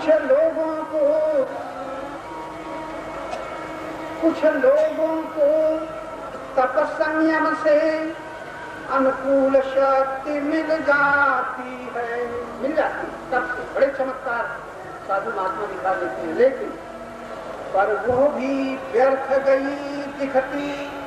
कुछ लोगों को तप संयम से अनुकूल शक्ति मिल जाती है, तब से बड़े चमत्कार साधु महात्मा दिखा देते हैं, लेकिन पर वो भी व्यर्थ गई दिखती।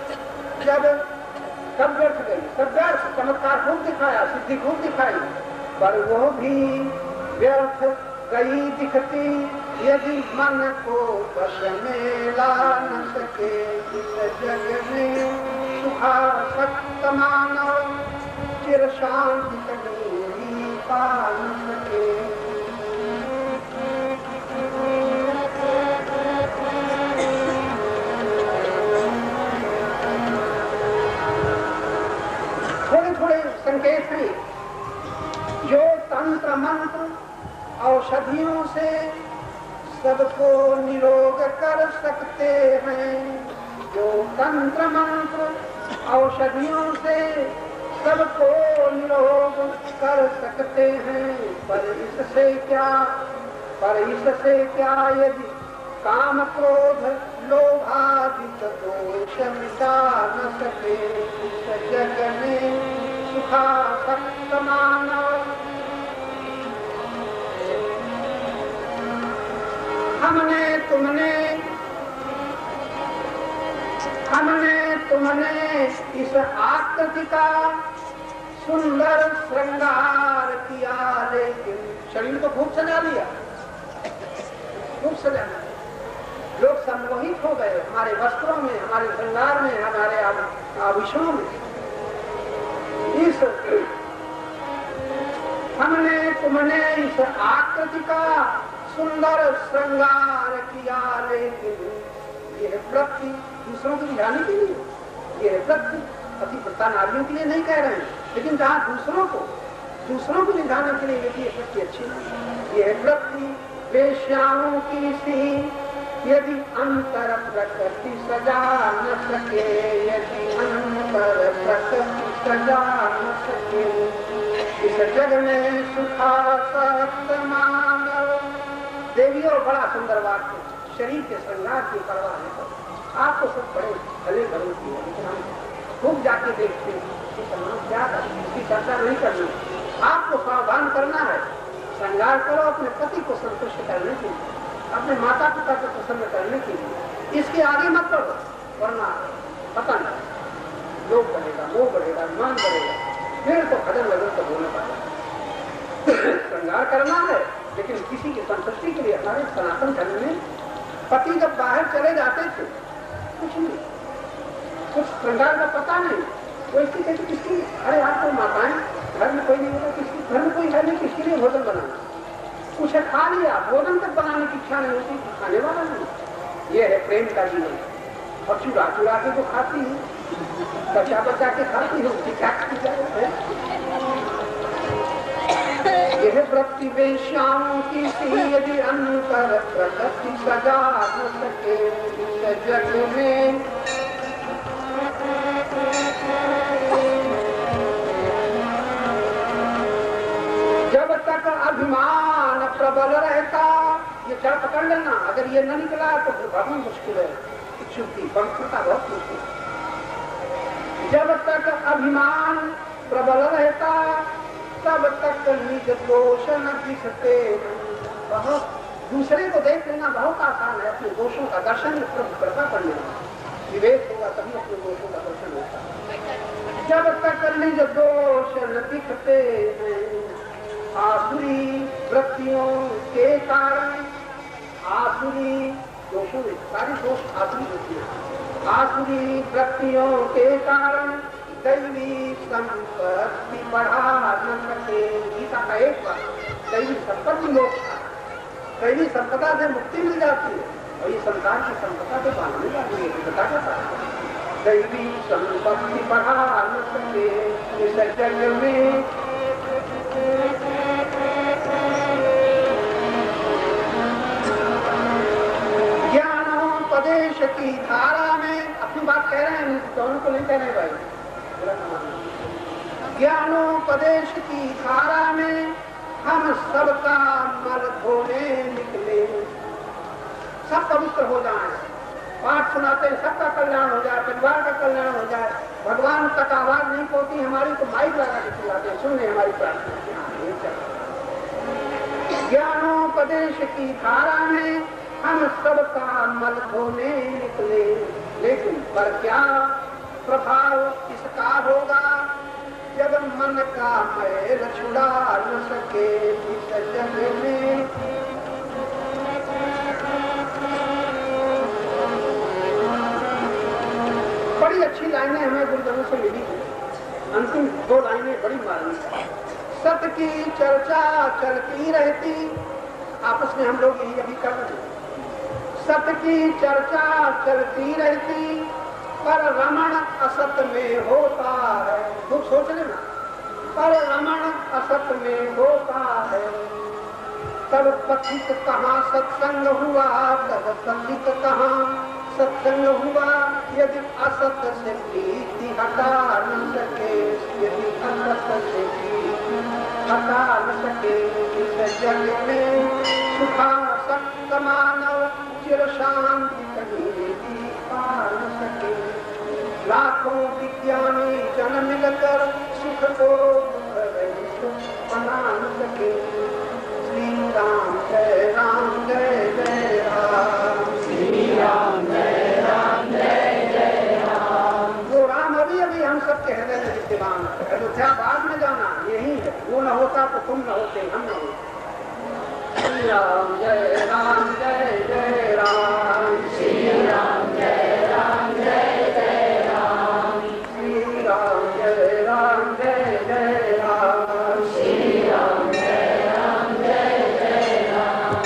कब व्यर्थ गई? तब व्यर्थ चमत्कार खूब दिखाया, सिद्धि खूब दिखाई, पर वो भी व्यर्थ गई दिखती यदि मन को बस में ला न सके। इस जग में सुखासक्त मानव चिर शांति कभी पा न सके। थोड़े थोड़े संकेत हैं जो तंत्र मंत्र औषधियों से सबको निरोग कर सकते हैं, जो तंत्र मंत्र औषधियों से सबको निरोग कर सकते हैं। पर इससे क्या यदि काम क्रोध लोभादिक दोष मिटा न सके। इस जग में सुखासक्त मानव हमने तुमने इस आकृति का सुंदर श्रृंगार किया, लेकिन शरीर को खूब सजा लिया, खूब सजाना। लोग सम्मोहित हो गए हमारे वस्त्रों में, हमारे श्रृंगार में, हमारे आभूषणों में। हमने तुमने इस आकृति का सुंदर श्रृंगार किया, लेकिन यह वृत्ति दूसरों को दिखाने के लिए, यह वृत्ति पतिव्रता नारियों के लिए नहीं कह रहे हैं, लेकिन जहाँ दूसरों को दिखाने के लिए यदि वृत्ति अच्छी नहीं, यह वृत्ति वेश्याओं की सी यदि अंतर प्रकृति सजा न सके, यदि अंतर प्रकृति सजा न सके। इस जग में सुखासक्त मानव। देवियों बड़ा सुंदर वाक्य, शरीर के श्रृंगार की परवाह नहीं करते। आपको सब बड़े भले भले की है, लेकिन हम खूब जाके देखते हैं क्या करें, इसकी चर्चा नहीं करनी। आपको सावधान करना है, श्रृंगार करो अपने पति को संतुष्ट करने के लिए, अपने माता पिता को प्रसन्न करने के लिए। इसके आगे मत बढ़ो, वरना पता नहीं लोभ बढ़ेगा, मोह बढ़ेगा, मान बढ़ेगा, फिर तो खजन लगन तो होने पाएगा। श्रृंगार करना है, लेकिन किसी की संतुष्टि के लिए। हमारे सनातन धर्म में पति जब बाहर चले जाते थे, कुछ नहीं, कुछ श्रृंगार का पता नहीं, वो इसकी कहते किसकी, अरे आपको माताएं घर में कोई नहीं होता, किसकी घर में कोई है नहीं, किसके लिए भोजन बनाना, कुछ खा लिया, भोजन तक बनाने की इच्छा नहीं होती, खाने वाला नहीं। ये है प्रेम का जीवन। और चुरा के जो खाती है, बचा के खाती है, उसकी क्या खाती जाए। यह वृत्ति वेश्याओं की सी यदि अंतर प्रकृति सजा न सके। इस जग में जब तक अभिमान प्रबल रहता, ये चढ़ पकड़ लेना, अगर ये न निकला तो फिर बहुत मुश्किल है, छुट्टी पंखता बहुत मुश्किल। जब तक अभिमान प्रबल रहता तब तक निज दोष न दिखते। बहुत दूसरे को देख लेना बहुत आसान है, अपने दोषों का दर्शन कृपा कर लेना, विवेक होगा तभी अपने दोषों का दर्शन होता है। जब तक निज दोष न दिखते हैं, आसुरी वृत्तियों के कारण, आसुरी दोषों में सारी दोष आसुरी वृत्तियां, आसुरी वृत्तियों के कारण दैवी संपत्ति बढ़ा न सके। गीता का एक बार दैवी संपत्ति मोक्ष, दैवी संपदा से मुक्ति मिल जाती है, और ये संसार की संपदा से बाहर मिल जाती है। दैवी संपत्ति बढ़ा न सके। इस जग में ज्ञानोपदेश की धारा में, अपनी बात कह रहे हैं, दोनों को नहीं कह रहे भाई, ज्ञानोपदेश की धारा में हम सबका मल धोने निकले। सब पवित्र हो जाए, पाठ सुनाते हैं, सबका कल्याण हो जाए, परिवार का कल्याण हो जाए। भगवान तक आवाज नहीं पहुंचती हमारी तो माइक लगा के चिल्लाते हैं, सुन ले हमारी प्रार्थना। ज्ञानोपदेश की धारा में हम सबका मल धोने निकले, लेकिन पर क्या प्रभाव इसका होगा जब मन का मैल छुड़ा न सके इस जग में। बड़ी अच्छी लाइनें हमें गुरुजनों से मिली, अंतिम 2 लाइनें बड़ी मालूम। सत्य की चर्चा चलती रहती, आपस में हम लोग यही अभी कर रहे हैं। सत्य की चर्चा चलती रहती, पर रमण असत में होता है। खूब सोच लेना, पर रमण असत में होता है। तब पथित कहाँ सत्संग हुआ, तब पथित कहाँ सत्संग हुआ। यदि असत से प्रीति हटा न सके, यदि असत से प्रीति हटा न सके इस जग में, सुखा सक्त मानव चिर शांति कहीं भी पा न सके। लाखों विज्ञानी जन मिलकर सुख को बना न सके। श्री राम जय राम जय जय राम, श्री राम जय राम जय जय राम। वो राम अभी अभी हम सबके हृदय में विद्यमान है। अयोध्या बाद में जाना यही है, वो न होता तो तुम न होते, हम न होते। श्री राम जय राम जय जय राम, श्री राम जय राम जय जय राम, श्री राम जय राम जय जय राम, श्री राम जय राम जय जय राम।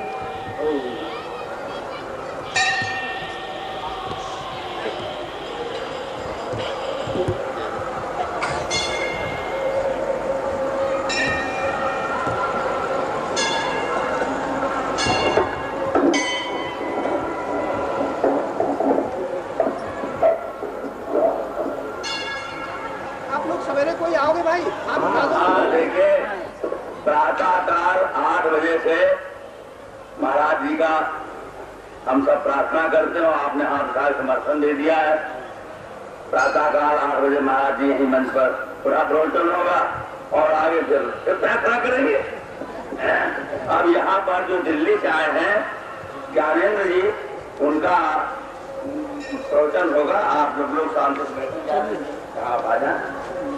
आओगे भाई? देखिए, प्रातःकाल 8 बजे से महाराज जी का हम सब प्रार्थना करते हो, आपने हर साल समर्थन दे दिया है। प्रातःकाल 8 बजे महाराज जी यही मंच पर पूरा प्रवचन होगा और आगे फिर प्रार्थना करेंगे। अब यहाँ पर जो दिल्ली से आए हैं ज्ञानेंद्र जी, उनका प्रवचन होगा। आप लोग शांति से बैठे, आप आ जाए।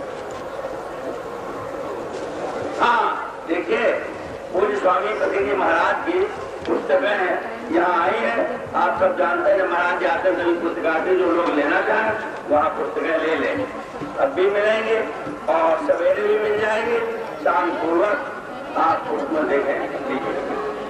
हाँ, देखिए, पूज्य स्वामी पतिजी महाराज की पुस्तकें यहाँ आई है। आप सब जानते हैं, जब महाराज जी आते हैं सभी पुस्तकार्थी जो लोग लेना चाहें वहाँ पुस्तकें ले लें। अब भी मिलेंगे और सवेरे भी मिल जाएंगे, शाम पूर्वक आप उसमें देखें।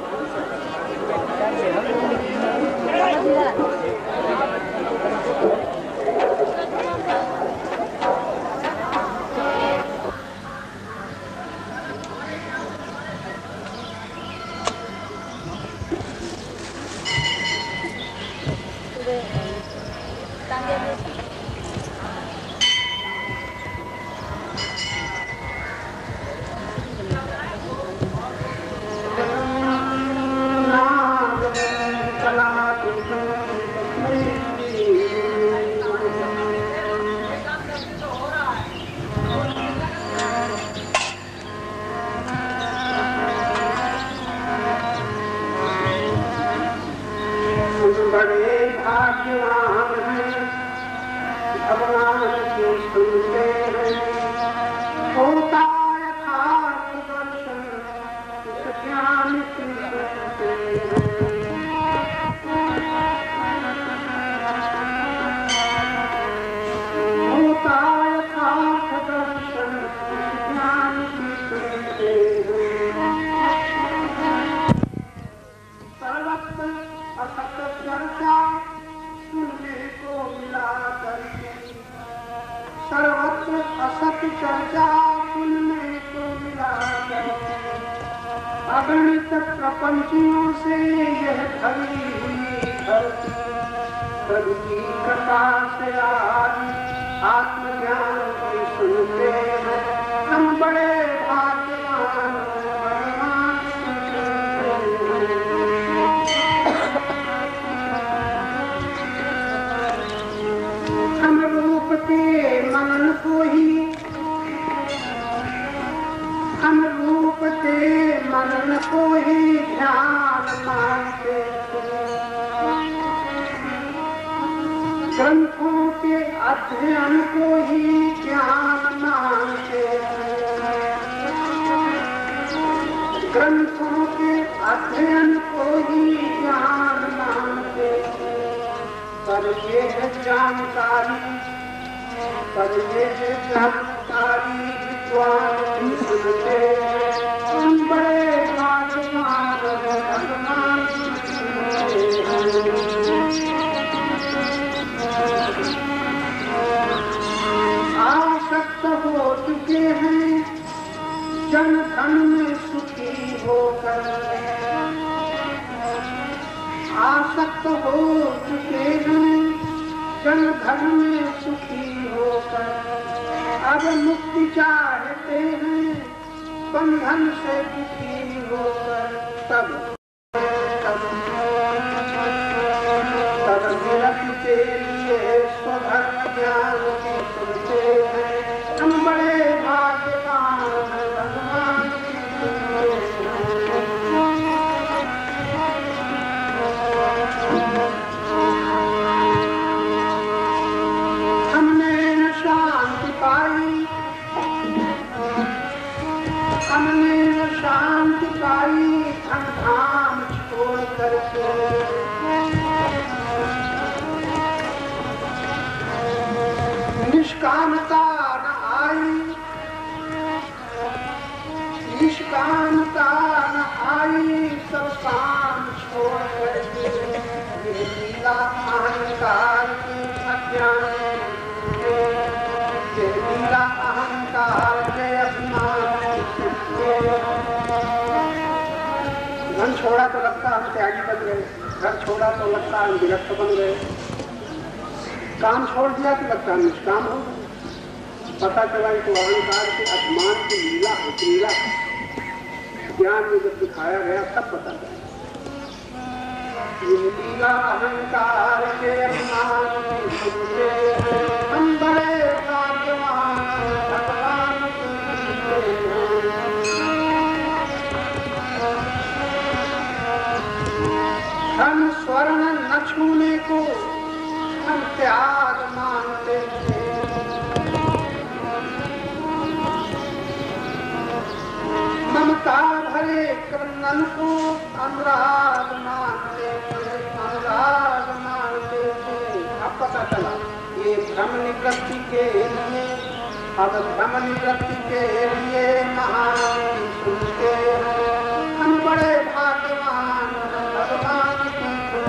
बड़े भाग्यवान हैं भगवान की सुनते हैं, होता यथार्थ दर्शन इस ज्ञान की सुनते हैं। होता यथार्थ दर्शन इस ज्ञान की सुनते हैं। सर्वत्र असत चर्चा सुनने को मिला करके, सर्वत्र असत चर्चा सुनने को मिला करके, अगणित प्रपंचियों से यह भरी हुई धरती, धरती कृपा से आज आत्मज्ञान की सुनते हैं। हम बड़े भाग्यवान के मनन को ही, अनुरूप के मनन को ही ध्यान मानते, ग्रंथों के अध्ययन को ही ज्ञान मानते, ग्रंथों के अध्ययन को ही ज्ञान मानते, पर ये है जानकारी, पर ये है जानकारी विद्वान सुनते, हम बड़े भाग्यवान भगवान आसक्त हो चुके हैं जन धन में सुखी होकर, आसक्त हो चुके हैं जन धन में सुखी होकर, अब मुक्ति चाहते हैं बंधन से दुखी होकर, तब निरत के लिए स्वधर्म ज्ञान की सुनते हैं, हम बड़े भाग्यवान भगवान हमने न शांति पाई, हमने न शांति पाई धन धाम छोड़ करके, निष्कामता न आई, निष्कामता न आई सब काम छोड़ करके, ये लीला अहंकार के अज्ञान, ये लीला अहंकार के अभिमान। धन छोड़ा तो लगता हम त्यागी बन गए, घर छोड़ा तो लगता हम विरक्त बन गए, काम छोड़ दिया तो लगता है निष्काम हो गए। पता चला तो अहंकार के अभिमान की लीला है, लीला ज्ञान में जब दिखाया गया तब पता चला ये लीला अहंकार के अभिमान की सुनते हम बड़े भाग्यवान भगवान धन स्वर्ण न छूने को हम त्याग मानते थे, ममता भरे क्रंदन को अनुराग मानते थे, अनुराग मानते थे। अब पता चला ये भ्रम निवृत्ति के लिए, अब भ्रम निवृत्ति के लिए महान सुनते हम बड़े भाग्यवान भगवान की।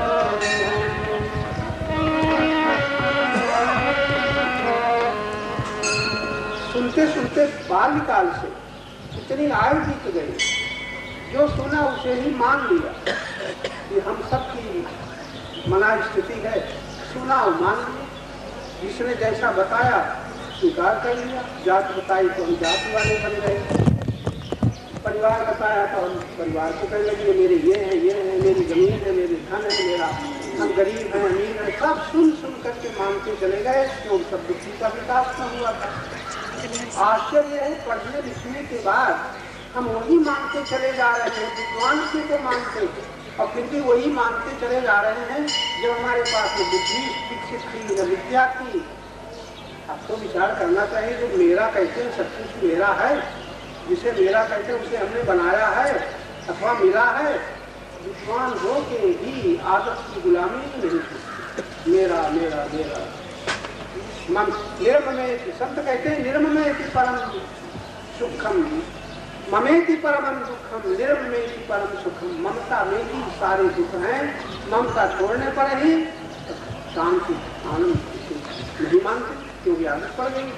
सुनते सुनते बाल्यकाल से इतनी आयु बीत गई, जो सुना उसे ही मान लिया कि हम सबकी मना स्थिति है, सुना और मान लिया, जिसने जैसा बताया स्वीकार कर लिया। जात बताई तो हम जात वाले बन गए, परिवार बताया तो हम परिवार को कहने लगे मेरे ये है मेरी जमीन है, मेरी धन है, मेरा हम गरीब हैं अमीर हैं, सब सुन सुन करके मानते चले गए, क्यों सब बुद्धि का विकास न हुआ था। आश्चर्य है पढ़ने लिखने के बाद हम वही मानते चले जा रहे हैं, विद्वान से तो मानते और फिर भी वही मानते चले जा रहे हैं जो हमारे पास में बुद्धि विकसित थी न विद्या थी। अब तो विचार करना चाहिए जो मेरा कहते सब कुछ मेरा है, जिसे मेरा कहते उसे हमने बनाया है अथवा मिला है। विद्वान हो के भी आदत की गुलामी नहीं थी, मेरा मेरा मेरा मन निर्ममेति, संत कहते हैं निर्ममेति परम सुखम, ममेति परम दुखम, निर्ममेति परम सुखम। ममता में ही सारे दुख हैं, ममता छोड़ने पर ही शांति आनंद नहीं मानते क्योंकि आदत पड़ गई।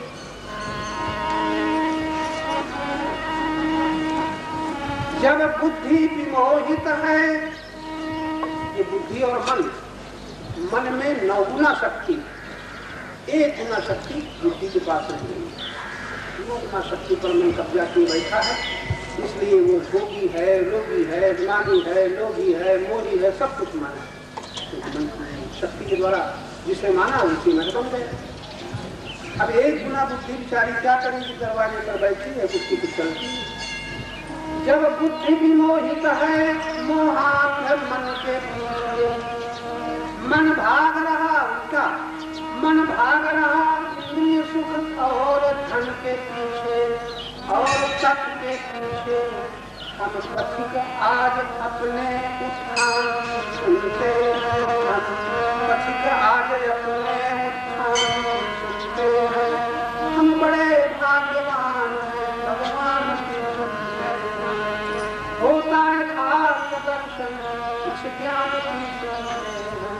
जब बुद्धि विमोहित है, ये बुद्धि और मन में नौगुना शक्ति, एक गुना शक्ति बुद्धि के पास नहीं है, नौ गुना शक्ति पर मन कब्जा किए बैठा है, इसलिए वो भोगी है, लोभी है, ज्ञानी है, लोभी है, मोही है, सब कुछ माना है। तो मन शक्ति के द्वारा जिसे माना उसी मन बन गए। अब एक गुना बुद्धि बिचारी क्या करेगी, दरवाजे पर बैठी है, बुद्धि कुछ चलती है। जब बुद्धि विमोहित है, मोहात है मन के पीछे, मन भाग रहा उनका, मन भाग रहा इंद्रिय सुख और धन के पीछे और तप के पीछे। हम पथिक आज अपने उत्थान सुनते हैं, पथिक आज अपने उत्थान सुनते हैं। हम बड़े भाग्यवान हैं, भगवान के सुनते हैं। होता है खास दर्शन कुछ ज्ञान की सुनते हैं।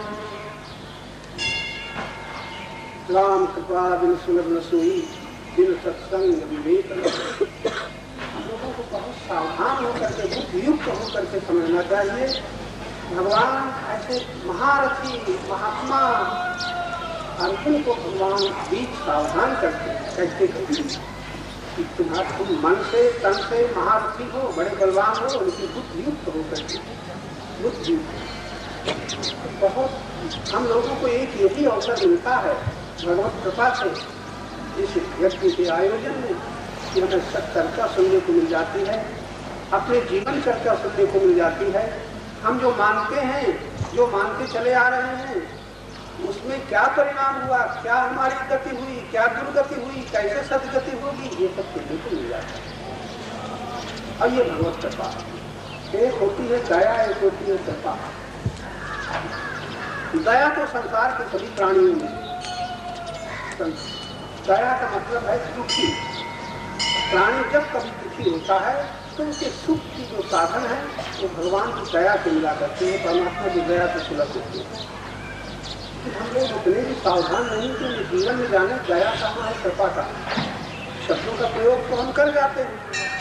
राम कृपा बिन सुलभ न सोई, बिन सत्संग विवेक न। हम लोगों को बहुत सावधान होकर के, बुद्धियुक्त होकर के समझना चाहिए। भगवान ऐसे महारथी महात्मा अर्जुन को भगवान बीच सावधान करते कहते कि तुम मन से तन से महारथी हो, बड़े बलवान हो, लेकिन बुद्धियुक्त हो करके, बुद्धियुक्त। बहुत हम लोगों को एक यही अवसर मिलता है भगवत कृपा से, इस व्यक्ति के आयोजन में, कि हमें सब चर्चा सुनने को मिल जाती है, अपने जीवन चर्चा सुनने को मिल जाती है। हम जो मानते हैं, जो मानते चले आ रहे हैं, उसमें क्या परिणाम हुआ, क्या हमारी गति हुई, क्या दुर्गति हुई, कैसे सदगति होगी, ये सब सुनने को मिल जाता है। और ये भगवत कृपा, एक होती है दया, एक होती है कृपा। दया तो संसार के सभी प्राणियों में, दया का मतलब है दुखी प्राणी जब कभी दुखी होता है तो उसके सुख की जो साधन है वो भगवान की दया से मिला करते हैं, परमात्मा की दया से सुलभ होती है। हम लोग उतने भी सावधान नहीं कि जीवन में जाने दया कहाँ है, कृपा का शब्दों का प्रयोग तो हम कर जाते हैं।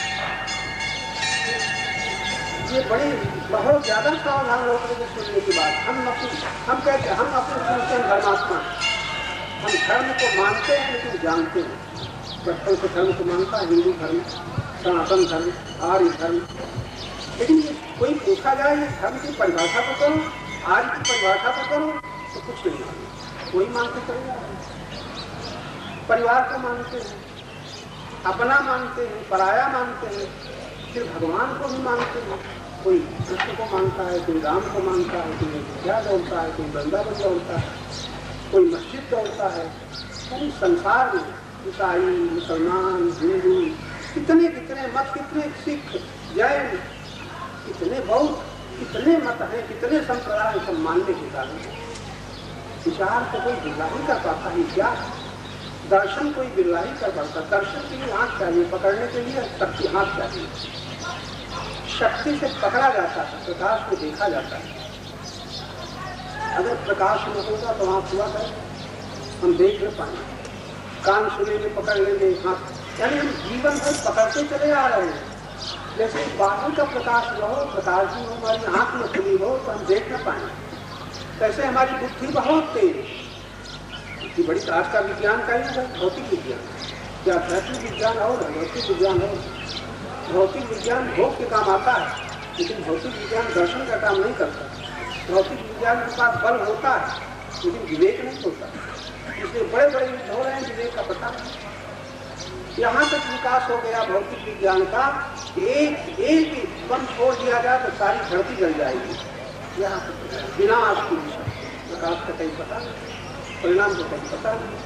ये बड़ी बहुत ज्यादा सावधान होकर के सुनने की बात। हम कहते हैं हम अपने सुनते हैं धर्मात्मा, हम धर्म को मानते हैं लेकिन जानते हैं। बचपन से धर्म को मानता है, हिंदू धर्म, सनातन धर्म, आर्य धर्म, लेकिन कोई पूछा जाए ये धर्म की परिभाषा को करो, आर्य की परिभाषा को करो, तो कुछ नहीं मानते। कोई मानते चले जाते, परिवार को मानते हैं, अपना मानते हैं, पराया मानते हैं, फिर भगवान को भी मानते हैं। कोई कृष्ण को मानता है, कोई राम को मानता है, कोई अयोध्या दौड़ता है, कोई वृंदावन दौड़ता है, कोई मस्जिद दौड़ता है। यानी संसार में ईसाई, मुसलमान, हिंदू, कितने कितने मत, कितने सिख, जैन, कितने बौद्ध, कितने मत हैं, कितने संप्रदाय, सब मानने के कारण विचार को कोई बिल्ला ही कर पाता है। क्या दर्शन कोई बिल्ला ही कर पाता। दर्शन के लिए आँख चाहिए, पकड़ने के लिए शक्ति हाथ चाहिए। शक्ति से पकड़ा जाता है, प्रकाश को देखा जाता है। अगर प्रकाश न होगा तो आँख हुआ कर हम देख न पाएंगे, कान सुनेंगे, पकड़ लेंगे हाथ, यानी हम जीवन भर पकड़ते चले आ रहे हैं। जैसे बाहर का प्रकाश न हो, प्रकाश भी हमारी आँख में खुली हो तो हम देख न पाएंगे। कैसे हमारी बुद्धि बहुत तेज, बुद्धि बड़ी। आज का विज्ञान का ही है भौतिक विज्ञान, या आध्यात्मिक विज्ञान और भौतिक विज्ञान हो। भौतिक विज्ञान भोग के काम आता है, लेकिन भौतिक विज्ञान दर्शन का काम नहीं करता। भौतिक विज्ञान के पास बल होता है लेकिन विवेक नहीं होता, इसलिए बड़े बड़े युद्ध हो रहे हैं, विवेक का पता नहीं। यहाँ तक विकास हो गया भौतिक विज्ञान का, एक बम छोड़ दिया जाए तो सारी धरती जल जाएगी। यहाँ तक बिना आज की दिशा, प्रकाश का कहीं पता नहीं, परिणाम का कहीं पता नहीं।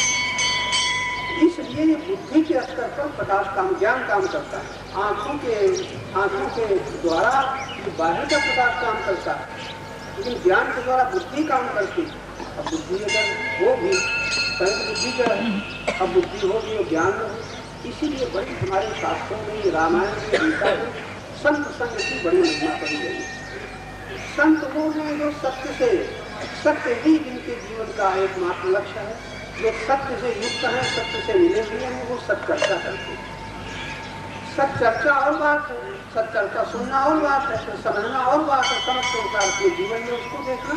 इसलिए ये बुद्धि के स्तर पर प्रकाश काम, ज्ञान काम करता है। आँखों के द्वारा बाहर का प्रकाश काम करता है, लेकिन ज्ञान के द्वारा बुद्धि काम करती है। अब बुद्धि अगर होगी, संत बुद्धि का है, अब बुद्धि होगी और ज्ञान होगी। इसीलिए बड़ी हमारे शास्त्रों में, रामायण में, गीता में संत संग की बड़ी महिमा कही गई। संत वो हैं जो सत्य ही जिनके जीवन का एकमात्र लक्ष्य है, जो सत्य से युक्त है, सत्य से मिले हुए हैं, वो सत्चर्चा करते हैं। सत्चर्चा और बात है, सत्चर्चा सुनना और बात है, फिर समझना और बात है, समझ के अपने जीवन में उसको देखना।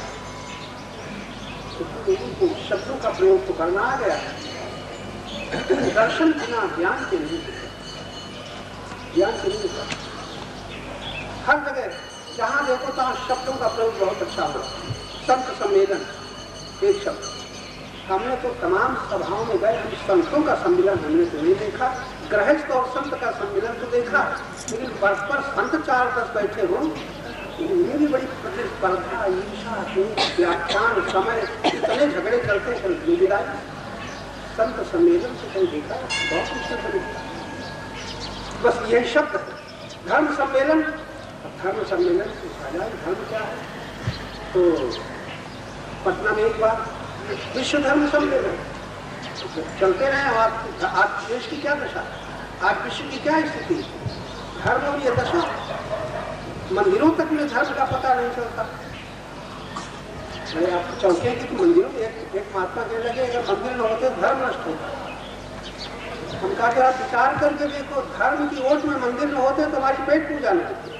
तो शब्दों का प्रयोग तो करना आ गया है, दर्शन बिना ज्ञान के नहीं, ज्ञान के नहीं। हर जगह जहाँ देखो तहाँ शब्दों का प्रयोग बहुत अच्छा हो। संत सम्मेलन एक शब्द, हमने तो तमाम सभाओं में गए, हम संतों का सम्मिलन हमने तो नहीं देखा, गृहस्थ और संत का सम्मिलन तो देखा, लेकिन परस्पर संत 4-10 बैठे हो, इनमें भी बड़ी प्रतिस्पर्धा, ईर्षा, व्याख्यान, समय, इतने झगड़े चलते हैं विदाई। संत सम्मेलन से कहीं देखा बहुत कुछ देखा। बस यही शब्द है धर्म सम्मेलन। धर्म सम्मेलन धर्म क्या है? तो पटना में एक बार विश्व धर्म सम्मेलन चलते रहे। आज देश की क्या दशा, आज विश्व की क्या स्थिति, धर्म और ये दशा, मंदिरों तक में धर्म का पता नहीं चलता। आप चौके की मंदिरों में एक महात्मा कहने लगे अगर मंदिर न होते धर्म नष्ट होता। हम कहा कि आप विचार करके देखो, धर्म की ओट में मंदिर न होते तो हमारी पेट पूजा नहीं होती।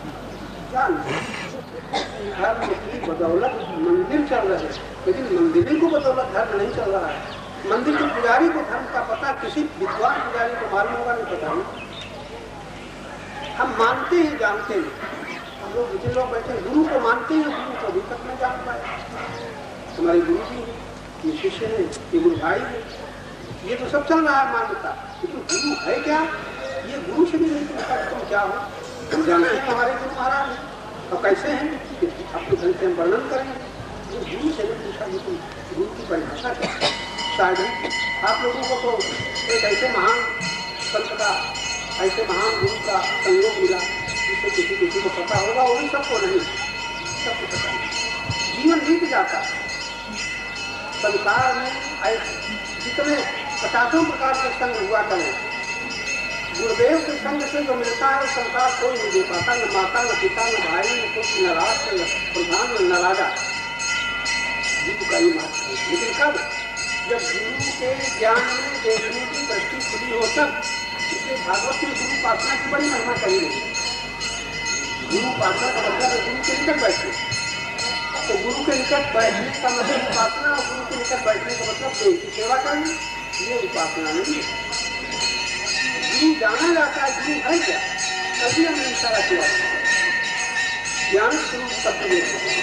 धर्म की बदौलत मंदिर चल रहे हैं, लेकिन मंदिर को बदौलत धर्म नहीं चल रहा है। मंदिर के पुजारी को धर्म का पता, किसी विद्वान पुजारी को मालूम होगा नहीं, पता नहीं। हम मानते हैं, जानते हैं। हम लोग जितने लोग बैठे गुरु को मानते हैं, गुरु को अभी तक नहीं जान पाए। हमारे गुरु जी हैं, ये शिष्य है, ये गुरु भाई है, ये तो सब चल रहा है मान्यता, लेकिन गुरु है क्या, ये गुरु से भी नहीं पूछा तुम क्या हो। हम जानते हैं हमारे गुरु महाराज हैं और कैसे हैं, अपने ढंग से हम वर्णन करेंगे। ये गुरु से नहीं पूछा कि तुम गुरु की परिभाषा क्या है। शायद आप लोगों को तो एक ऐसे महान संत का, ऐसे महान गुरु का संयोग मिला जिससे किसी को पता होगा, वो भी सबको नहीं, सबको पता नहीं। जीवन बीत जाता है। संसार में जितने 50 प्रकार के संग हुआ करें, गुरुदेव के संग से जो मिलता है संसार कोई नहीं दे पाता, न माता, न पिता, न भाई, न पुत्र, न राष्ट्र, न प्रधान, न राजा। जीव का ही महत्व है। लेकिन कब, जब गुरु के ज्ञान में देखने की दृष्टि खुली हो तब। इसलिए भागवत में गुरु उपासना की बड़ी महिमा कही गई। गुरु उपासना का मतलब है गुरु के निकट बैठने। तो गुरु के निकट बैठने का मतलब उपासना, और गुरु के निकट बैठने का मतलब देह की सेवा करनी, ये उपासना नहीं है। गुरु जाना जाता है, गुरु है क्या, कभी हमने इशारा किया। ज्ञान स्वरूप तत्व,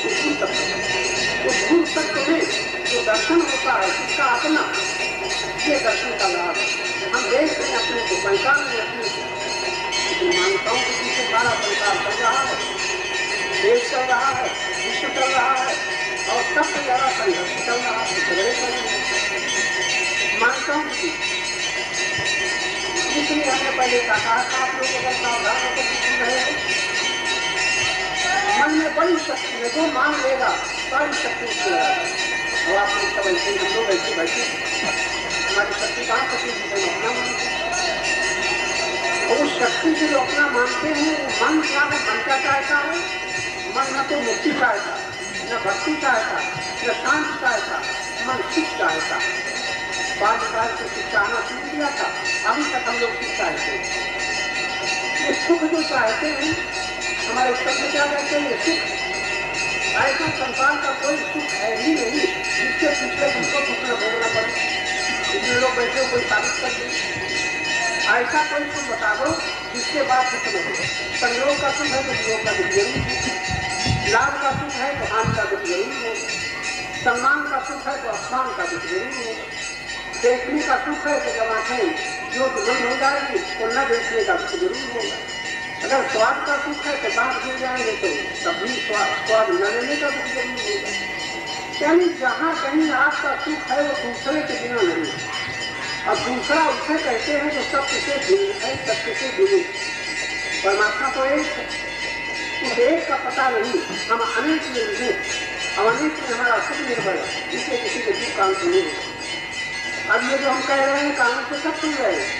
उस गुरु तत्व में जो दर्शन होता है उसका अपना, ये दर्शन का लाभ है। हम देखते हैं अपने को, पहचान में अपने को, मान्यताओं के पीछे सारा संसार चल रहा है, देश चल रहा है, विश्व चल रहा है, और सबसे ज्यादा संघर्ष चल रहा है, झगड़े चल रहे हैं मान्यताओं की। इसलिए हमने पहले कहा था आप लोग अगर सावधान होकर सुन रहे हो, मन में बड़ी शक्ति है, जो मान लेगा सारी शक्ति उसको लगा। और आप लोग सब ऐसे, हम लोग ऐसे बैठे, हमारी शक्ति कहाँ सकती है, अपना मानते हैं। और उस शक्ति से जो अपना मानते हैं, मन क्या है, मन क्या चाहता है, मन न तो मुक्ति चाहता, न भक्ति चाहता, न शांति चाहता, मन सुख चाहता। बाल्यकाल से शिक्षा आना शुरू किया था, अभी तक हम लोग सुख चाहते हैं। ये सुख जो चाहते हैं, हमारे शब्द क्या कहते हैं, ये सुख। ऐसा संसार का कोई सुख है ही नहीं जिसके पीछे उनको दुख न भोगना पड़े। इतने लोग बैठे हो, कोई साबित कर दे। ऐसा कोई सुख बता दो जिसके बाद सुख न हो। संयोग का सुख है तो वियोग का दुख जरूर हो, लाभ का सुख है तो हानि का दुख जरूर हो, सम्मान का सुख है तो अपमान का दुख जरूर हो, देखने का सुख है तो जब आंखें जो बंद हो जाएगी तो न देखने का दुख जरूर होगा। अगर स्वाद का सुख है तो दांत गिर जाएंगे तो तभी स्वाद न लेने का दुख जरूर होगा। यानी जहाँ कहीं आपका सुख है वो दूसरे के बिना नहीं है, और दूसरा उसे कहते हैं जो सत्य से भिन्न है, सत्य से भिन्न। परमात्मा तो एक है, उस एक का पता नहीं, हम अनेक में हैं, अब अनेक में हमारा सुख निर्भर है, इसलिए किसी के दुख काम से नहीं है। अब ये जो हम कह रहे हैं कानून से सब सुन रहे हैं,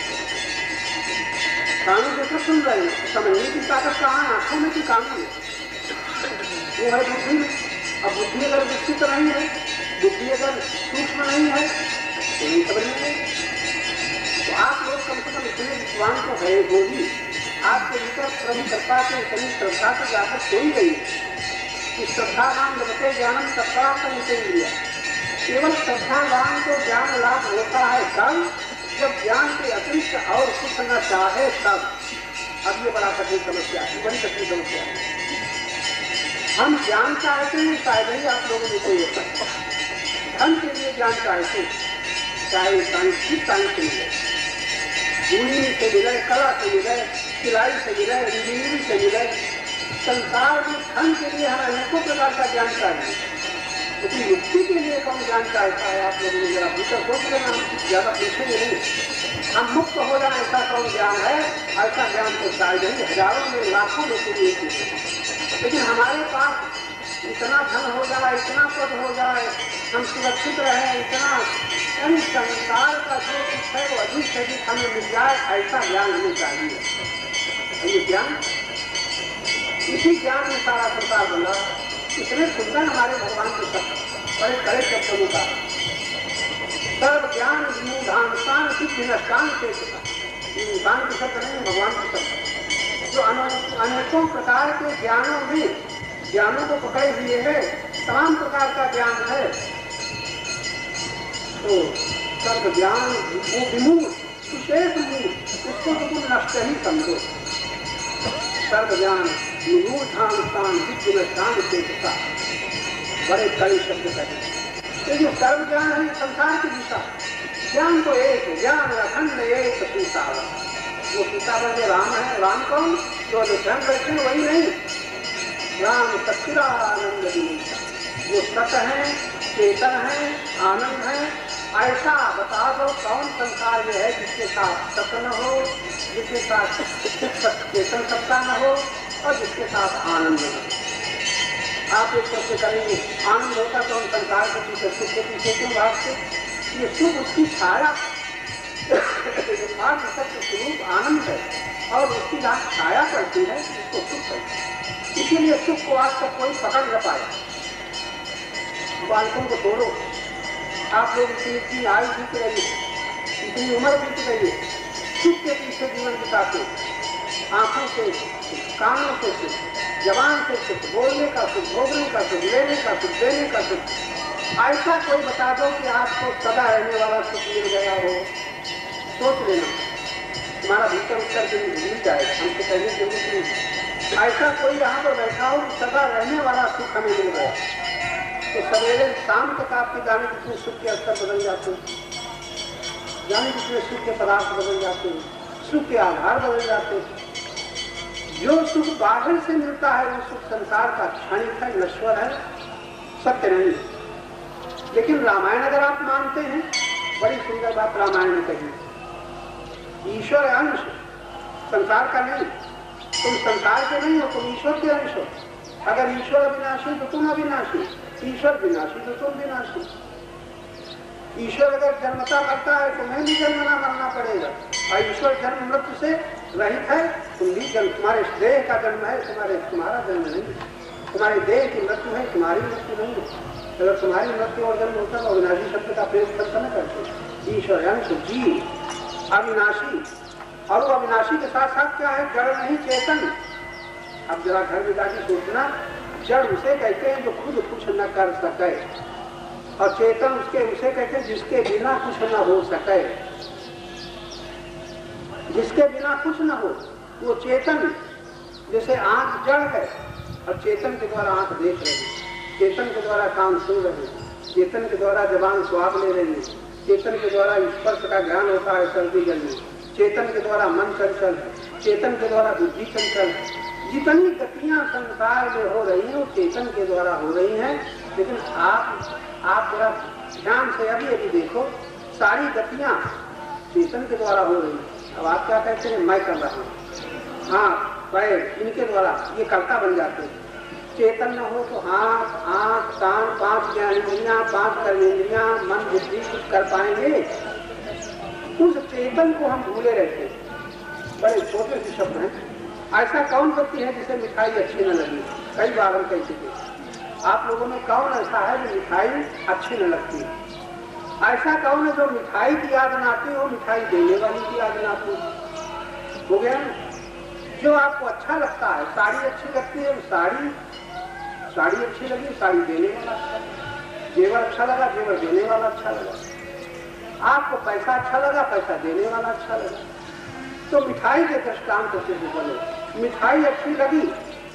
कानून से सब सुन रहे हैं, समझने की ताकत कहाँ है, आंखों में की कानून है, वो है बुद्धि में। अब बुद्धि अगर विकसित नहीं है, बुद्धि अगर सूक्ष्म नहीं है तो नहीं समझेंगे। तो आप लोग कम से कम इतने विद्वान तो है होगी, आपके भीतर प्रभु सत्ता के इतनी श्रद्धा से जाकर सोई गई कि श्रद्धावान लभते ज्ञानम सत्ता से लिया। केवल श्रद्धावान को ज्ञान लाभ होता है तब जब ज्ञान के अतिरिक्त और कुछ न चाहे तब। अब ये बड़ा कठिन समस्या है, बड़ी कठिन समस्या है। हम ज्ञान चाहते हैं, शायद ही आप लोगों ने कोई होता है। धन के लिए ज्ञान चाहे चाहे साइंस से मिले, इंजीनियरिंग से मिले, कला से मिले, सिलाई से मिले, इंजीनियरिंग से मिले, संसार में धन के लिए हमें अनेकों प्रकार का ज्ञान चाहिए, लेकिन मुक्ति के लिए कौन ज्ञान चाहता है? आप लोगों ने जरा भीतर सोच लेना, हम ज्यादा पूछेंगे नहीं। हम मुक्त हो जाए ऐसा कौन ज्ञान है? ऐसा ज्ञान तो चाहिए नहीं, हजारों में लाखों में कोई एक ही। लेकिन हमारे पास इतना धन हो जाए, इतना पद हो जाए, हम सुरक्षित रहे, इतना यानी संसार का जो कुछ है वो अधिक से अधिक हमें मिल जाए, ऐसा ज्ञान हमें चाहिए। ये ज्ञान, इसी ज्ञान में सारा संसार बना। इतने सुंदर हमारे भगवान के शब्द, बड़े बड़े शब्दों का सर्व ज्ञान विमूढ़ान सिद्धि नष्टान से इंसान के शब्द नहीं, भगवान के शब्द जो अनेकों प्रकार के ज्ञानों में ज्ञानों को पकड़े हुए है, तमाम प्रकार का ज्ञान है। तो सर्व ज्ञान विमूढ़ सुशेष मूढ़, उसको तो तुम नष्ट ही समझो। सर्व ज्ञान विमूढ़ान सिद्धि नष्टान से बड़े कई शब्द कहे। ये जो सर्व ज्ञान है संसार की दिशा, ज्ञान तो एक है, ज्ञान अखंड एक सीतावर। वो सीतावर में राम है, राम कौन? जो स्वयं बैठे वही नहीं, राम सच्चिदानंद वो सत है, चेतन है, आनंद है। ऐसा बता दो कौन संसार में है जिसके साथ सत न हो, जिसके साथ चेतन सत्ता न हो और जिसके साथ आनंद न हो। आप एक शब्द करेंगे आनंद होता तो हम संसार के पीछे सुख के पीछे क्यों भागते? ये सुख उसकी छाया, यथार्थ सत्य स्वरूप आनंद है और उसकी जहाँ छाया करती है उसको सुख है। इसीलिए सुख को आज तक कोई पकड़ न पाया। बालकों को छोड़ो, आप लोग इतनी आयु बीत रही है, इतनी उम्र बीत रही है, सुख के पीछे जीवन बिताते, आंखों से कानों से सुख, जबान से सुख, बोलने का सुख, भोगने का सुख, लेने का सुख, देने का सुख। ऐसा कोई बता दो कि आपको सदा रहने वाला सुख मिल गया हो, सोच लेना, तुम्हारा भीतर उत्तर मिल जाएगा, हमसे कहने की जरूरत नहीं। ऐसा कोई यहाँ पर बैठा हो सदा रहने वाला सुख हमें मिल गया, तो सवेरे शाम तक आपके जाने कितने सुख के स्तर बदल जाते हैं, जाने कितने सुख के पदार्थ बदल जाते हैं, सुख के आधार बदल जाते हैं। जो सुख बाहर से मिलता है वो सुख संसार का क्षणिक है, नश्वर है, सत्य नहीं। लेकिन रामायण अगर आप मानते हैं, बड़ी सुंदर बात रामायण में कही, ईश्वर अंश संसार का नहीं, तुम संसार के नहीं हो, तुम ईश्वर के अंश हो। अगर ईश्वर अविनाशी तो तुम अविनाशी, ईश्वर विनाशी तो तुम विनाशी। ईश्वर अगर जन्मता करता है तुम्हें भी जन्मना मरना पड़ेगा, और ईश्वर जन्म मृत्यु से रहित है, तुम भी जन्म, तुम्हारे देह का जन्म है, तुम्हारा जन्म नहीं, तुम्हारे देह की मृत्यु है, तुम्हारी मृत्यु नहीं है। अगर तुम्हारी मृत्यु और जन्म होता तो अविनाशी शब्द का प्रयोग करता न करते। ईश्वर अंश जीव अविनाशी, और वो अविनाशी के साथ साथ क्या है? जड़ नहीं चेतन। अब जरा घर में जाके सोचना, जड़ उसे कहते हैं जो खुद कुछ न कर सके, और चेतन उसे कहते हैं जिसके बिना कुछ न हो सके। जिसके बिना कुछ न हो वो चेतन। जैसे आंख जड़ है और चेतन के द्वारा आंख देख रही है, चेतन के द्वारा कान सुन रहे हैं, चेतन के द्वारा जबान स्वाद ले रही है, चेतन के द्वारा स्पर्श का ज्ञान होता है, सर्दी गर्मी, चेतन के द्वारा मन चंचल है, चेतन के द्वारा बुद्धि चंचल है। जितनी गतियां संसार में हो रही हैं वो चेतन के द्वारा हो रही हैं। लेकिन आप जरा ध्यान से अभी देखो, सारी गतियां चेतन के द्वारा हो रही हैं। अब आप क्या कहते हैं? मैं कर रहा हूँ, हाँ पैर इनके द्वारा ये कर्ता बन जाते हैं। चेतन न हो तो हाथ, आंख, कान, 5 ज्ञानेंद्रियां, 5 कर्मेंद्रियां, मन, बुद्धि कुछ कर पाएंगे? उस चेतन को हम भूले रहते हैं। बड़े छोटे से शब्द हैं। ऐसा कौन व्यक्ति है जिसे मिठाई अच्छी न लगी? कई बार हम कह चुके, आप लोगों में कौन ऐसा है जो मिठाई अच्छी न लगती है? ऐसा कौन है जो मिठाई की याद न आती हो, मिठाई देने वाली की याद न आती हो गया ना? जो आपको अच्छा लगता है, साड़ी अच्छी लगती है, साड़ी अच्छी लगी, साड़ी देने वाला अच्छा लगा, जेवर अच्छा लगा, जेवर देने वाला अच्छा लगा, आपको पैसा अच्छा लगा, पैसा देने वाला अच्छा लगा। तो मिठाई के दृष्टांत से बोले, मिठाई अच्छी लगी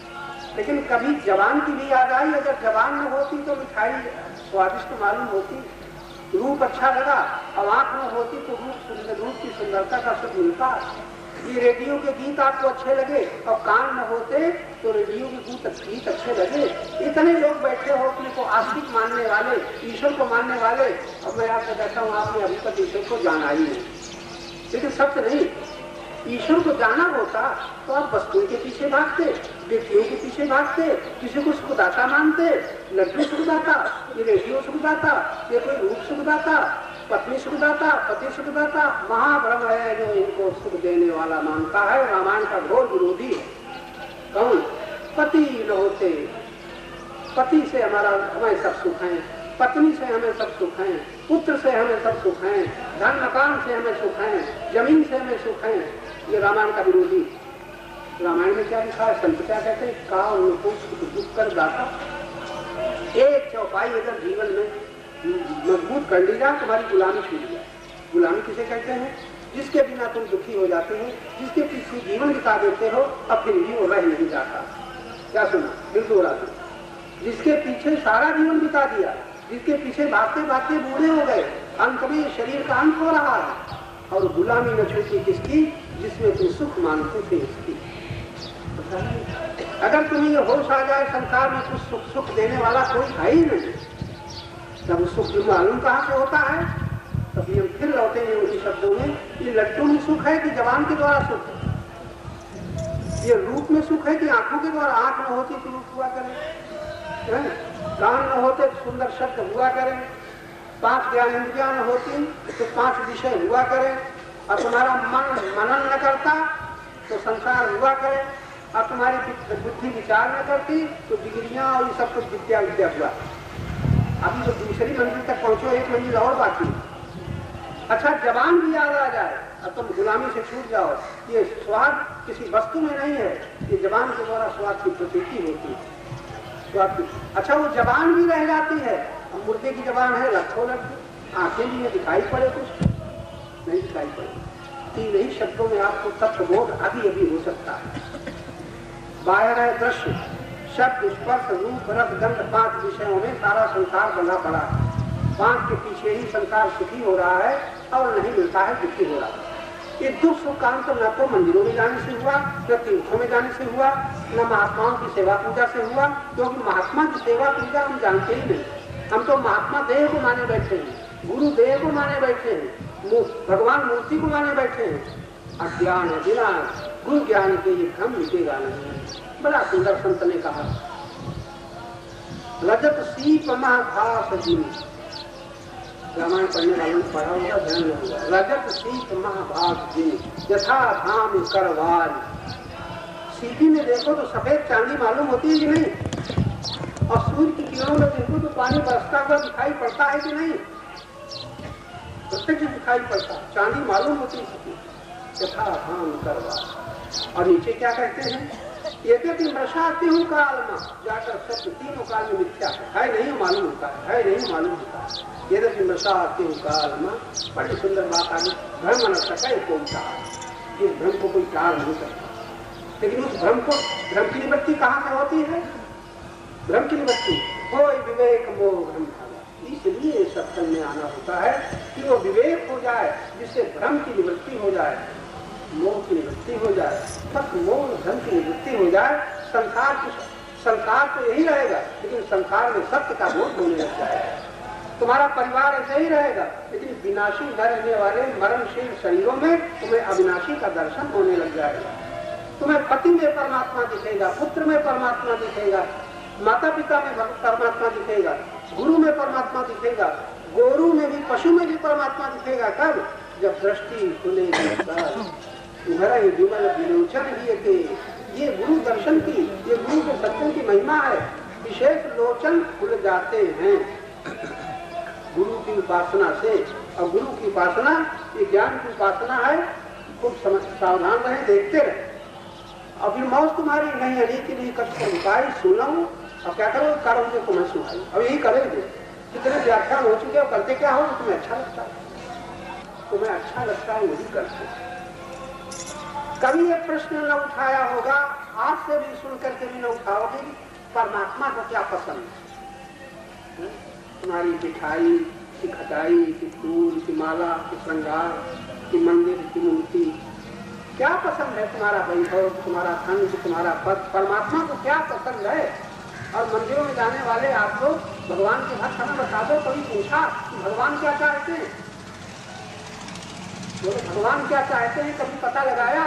लेकिन कभी जबान की भी याद आई, अगर जबान न होती तो मिठाई स्वादिष्ट मालूम होती, रूप अच्छा लगा, अब आंख न होती तो रूप की सुंदरता का सुख मिलता। ये रेडियो के गीत आपको अच्छे लगे और कान न होते तो रेडियो के गीत अच्छे लगे। इतने लोग बैठे हो अपने को आस्तिक मानने वाले, ईश्वर को मानने वाले, और मैं आपसे कहता हूँ आपने अभी तक ईश्वर को जाना ही नहीं। लेकिन सत्य नहीं, ईश्वर को जाना होता तो आप वस्तुओं के पीछे भागते, व्यक्तियों के पीछे भागते, किसी को सुखदाता मानते, लड्डू सुखदाता, ये रेडियो सुखदाता, ये कोई रूप सुखदाता, पत्नी सुखदाता, पति सुखदाता, महाभ्रम है जो इनको सुख देने वाला मानता है। रामायण का घोर विरोधी कौन? पति न होते, पति से हमें सब सुख है, पत्नी से हमें सब सुख है, पुत्र से हमें सब सुख है, धन मकान से हमें सुख है, जमीन से हमें सुख है। ये रामायण का विरोधी। रामायण में क्या लिखा है? संत क्या कहते हैं? का उनको दुख कर दाता। एक चौपाई अगर जीवन में मजबूत कर ली जाए तुम्हारी गुलामी छूट जाए। गुलामी किसे कहते हैं? जिसके बिना तुम दुखी हो जाते हो, जिसके पीछे जीवन बिता देते हो, अब फिर भी वो रह नहीं जाता। क्या सुना? बिल्कुल रात जिसके पीछे सारा जीवन बिता दिया, जिसके पीछे भागते भागते बूढ़े हो गए, अंत में शरीर का अंत हो रहा है, और गुलामी न छूटी किसकी? जिसमें तुम सुख मानते थे इसकी। अगर तुम्हें ये होश आ जाए संसार में कुछ सुख देने वाला कोई है ही नहीं, तब सुख मालूम कहाँ से होता है? तभी हम फिर लौटेंगे उन्हीं शब्दों में, ये लड्डू में सुख है कि जबान के द्वारा सुख है? ये रूप में सुख है कि आंखों के द्वारा? आंख न होती तो रूप हुआ करे, कान न होते तो सुंदर शब्द हुआ करें, 5 ज्ञानेंद्रियां न होती तो 5 विषय हुआ करें, और तुम्हारा मन मनन न करता तो संसार हुआ करे, और तुम्हारी बुद्धि विचार न करती तो डिग्रियां और ये सब कुछ विद्या विद्या हुआ। अभी तो दूसरी मंजिल तक पहुंचो, एक मंजिल और बाकी। अच्छा, जबान भी याद आ जाए और तुम गुलामी से छूट जाओ। ये स्वाद किसी वस्तु में नहीं है, ये जबान के द्वारा स्वाद की प्रतीति होती है। अच्छा, वो जबान भी रह जाती है, मुर्दे की जबान है, रखो लग, आंखें भी है, दिखाई पड़े कुछ नहीं दिखाई पड़े। तीन ही शब्दों में आपको तत्वबोध अभी अभी हो सकता है। बाहर है दृश्य, शब्द, स्पर्श, रूप, रस, गंध, 5 विषयों में सारा संसार बंधा पड़ा है। 5 के पीछे ही संसार सुखी हो रहा है और नहीं मिलता है दुखी हो रहा है। ये दुख सुख का अंत न तो मंदिरों में जाने से हुआ, न तीर्थों में जाने से हुआ, न महात्माओं की सेवा पूजा से हुआ, क्योंकि महात्मा की सेवा पूजा हम जानते ही नहीं। हम तो महात्मा देह को माने बैठे हैं, गुरु देह को माने बैठे हैं, भगवान मूर्ति को माने बैठे हैं। अज्ञान है विनाश, गुरु ज्ञान के ये भ्रम मिटेगा नहीं। बड़ा सुंदर संत ने कहा, रजत सीप महाभास जीव। रामायण पढ़ने वालों ने पढ़ा हुआ, ध्यान रखिएगा। रजत सीप महाभास जीव यथा धाम करवार। सीपी में देखो तो सफेद चांदी मालूम होती है कि नहीं? और सूर्य की किरणों में देखो तो पानी बरसता हुआ दिखाई पड़ता है कि नहीं? प्रत्यक्ष दिखाई पड़ता है, चांदी मालूम होती है। यथा धाम करवार। और नीचे क्या कहते हैं? यद्यपि मृषाती हूँ काल में जाकर सत्य तीनों काल में मिथ्या है नहीं मालूम होता है नहीं मालूम होता है। यद्यपि मृषाती हूँ काल में, बड़ी सुंदर बात आगे, भ्रम न सके कोई टाल। इस भ्रम को कोई टाल नहीं सकता। लेकिन उस भ्रम की निवृत्ति कहाँ से होती है? भ्रम की निवृत्ति कोई विवेक मोह भ्रम। इसलिए सत्संग में आना होता है कि वो विवेक हो जाए, जिससे भ्रम की निवृत्ति हो जाए, मोह की निवृत्ति हो जाए, तब मोह भ्रम की निवृत्ति हो जाए। संसार तो यही रहेगा, लेकिन संसार में सत्य का बोध होने लग जाएगा। तुम्हारा परिवार ऐसे ही रहेगा, लेकिन विनाशी न रहने वाले मरणशील शरीरों में तुम्हें अविनाशी का दर्शन होने लग जाएगा। तुम्हें पति में परमात्मा दिखेगा, पुत्र में परमात्मा दिखेगा, माता पिता में परमात्मा दिखेगा, गुरु में परमात्मा दिखेगा, गोरु में भी, पशु में भी परमात्मा दिखेगा। कब? जब दृष्टि खुलेगी। तुम्हारा ये विमल विलोचन ही ये गुरु दर्शन की, ये गुरु के सत्यों की महिमा है। विशेष लोचन खुल जाते हैं गुरु की उपासना से। और गुरु की उपासना ये ज्ञान की उपासना है। खूब सावधान रहे, देखते रहे। अभी मौत तुम्हारी नहीं आने के लिए कष्ट उपाय सुनो और क्या करो? करोगे तुम्हें सुनाई। अब यही करेंगे। कितने व्याख्यान हो चुके, करते क्या हो? तुम्हें अच्छा लगता है, तुम्हें अच्छा लगता है वही करते। कभी ये प्रश्न न उठाया होगा हाथ से भी सुन करके भी न उठाओगे परमात्मा को क्या पसंद है। तुम्हारी मिठाई की खटाई की फूल की माला की श्रृंगार की मंदिर की मूर्ति क्या पसंद है, तुम्हारा वैभव तुम्हारा धन तुम्हारा पद, परमात्मा को क्या पसंद है। और मंदिरों में जाने वाले आप लोग भगवान के भक्त हमें बता दो, कभी पूछा कि भगवान क्या चाहते हैं, बोले भगवान क्या चाहते हैं, कभी पता लगाया।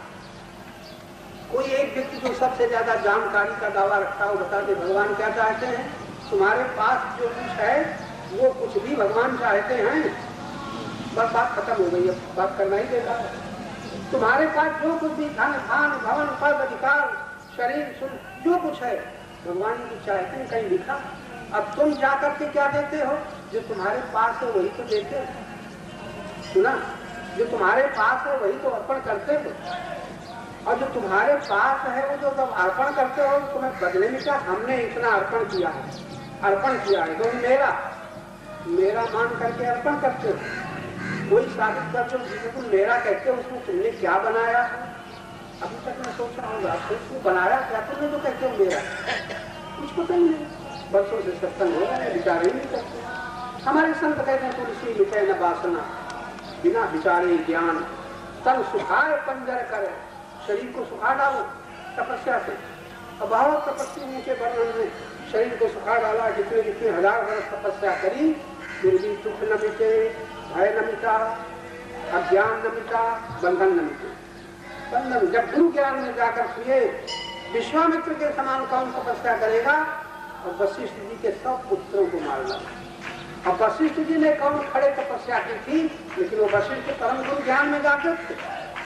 कोई एक व्यक्ति जो सबसे ज्यादा जानकारी का दावा रखता हो बता दे भगवान क्या चाहते हैं। तुम्हारे पास जो कुछ है वो कुछ भी भगवान चाहते हैं, बस बात खत्म हो गई, अब बात करना ही देगा। तुम्हारे पास जो कुछ भी धन धान भवन पद अधिकार शरीर सुन जो कुछ है भगवान की चाहते हैं, कहीं लिखा। अब तुम जाकर के क्या देते हो, जो तुम्हारे पास है वही तो देते हो। सुना, जो तुम्हारे पास है वही तो अर्पण करते हो। और जो तुम्हारे पास है वो जो जब अर्पण करते हो तुम्हें बदले में क्या, हमने इतना अर्पण किया है, अर्पण किया है तो मेरा मान करके अर्पण करते हो। कोई साबित कर दो जिसे तुम मेरा कहते हो उसमें तुमने क्या बनाया। अभी तक मैं सोचा होगा तुमने बनाया क्या, तुमने तो कहते हो मेरा, कुछ पता ही नहीं। बरसों से सत्संग हो रहा है, विचार ही नहीं करते। हमारे संत कहते हैं तुलसी लुटे न बासना, बिना विचारे ज्ञान तन सुखाए पंजर करे। शरीर को सुखा डालो तपस्या से। अब बहुत तपस्या नीचे वर्णन में शरीर को सुखा डाला, जितने जितने हजार वर्ष तपस्या करी फिर भी दुख न मिटे, भय न मिटा, अज्ञान न मिटा, बंधन न मिटे। बंधन जब गुरु ज्ञान में जाकर सुने विश्वामित्र के समान कौन तपस्या करेगा, और वशिष्ठ जी के सब पुत्रों को मार डाला। अब वशिष्ठ जी ने कौन खड़े तपस्या की थी, लेकिन वो वशिष्ठ परम गुरु ज्ञान में जाकर थे।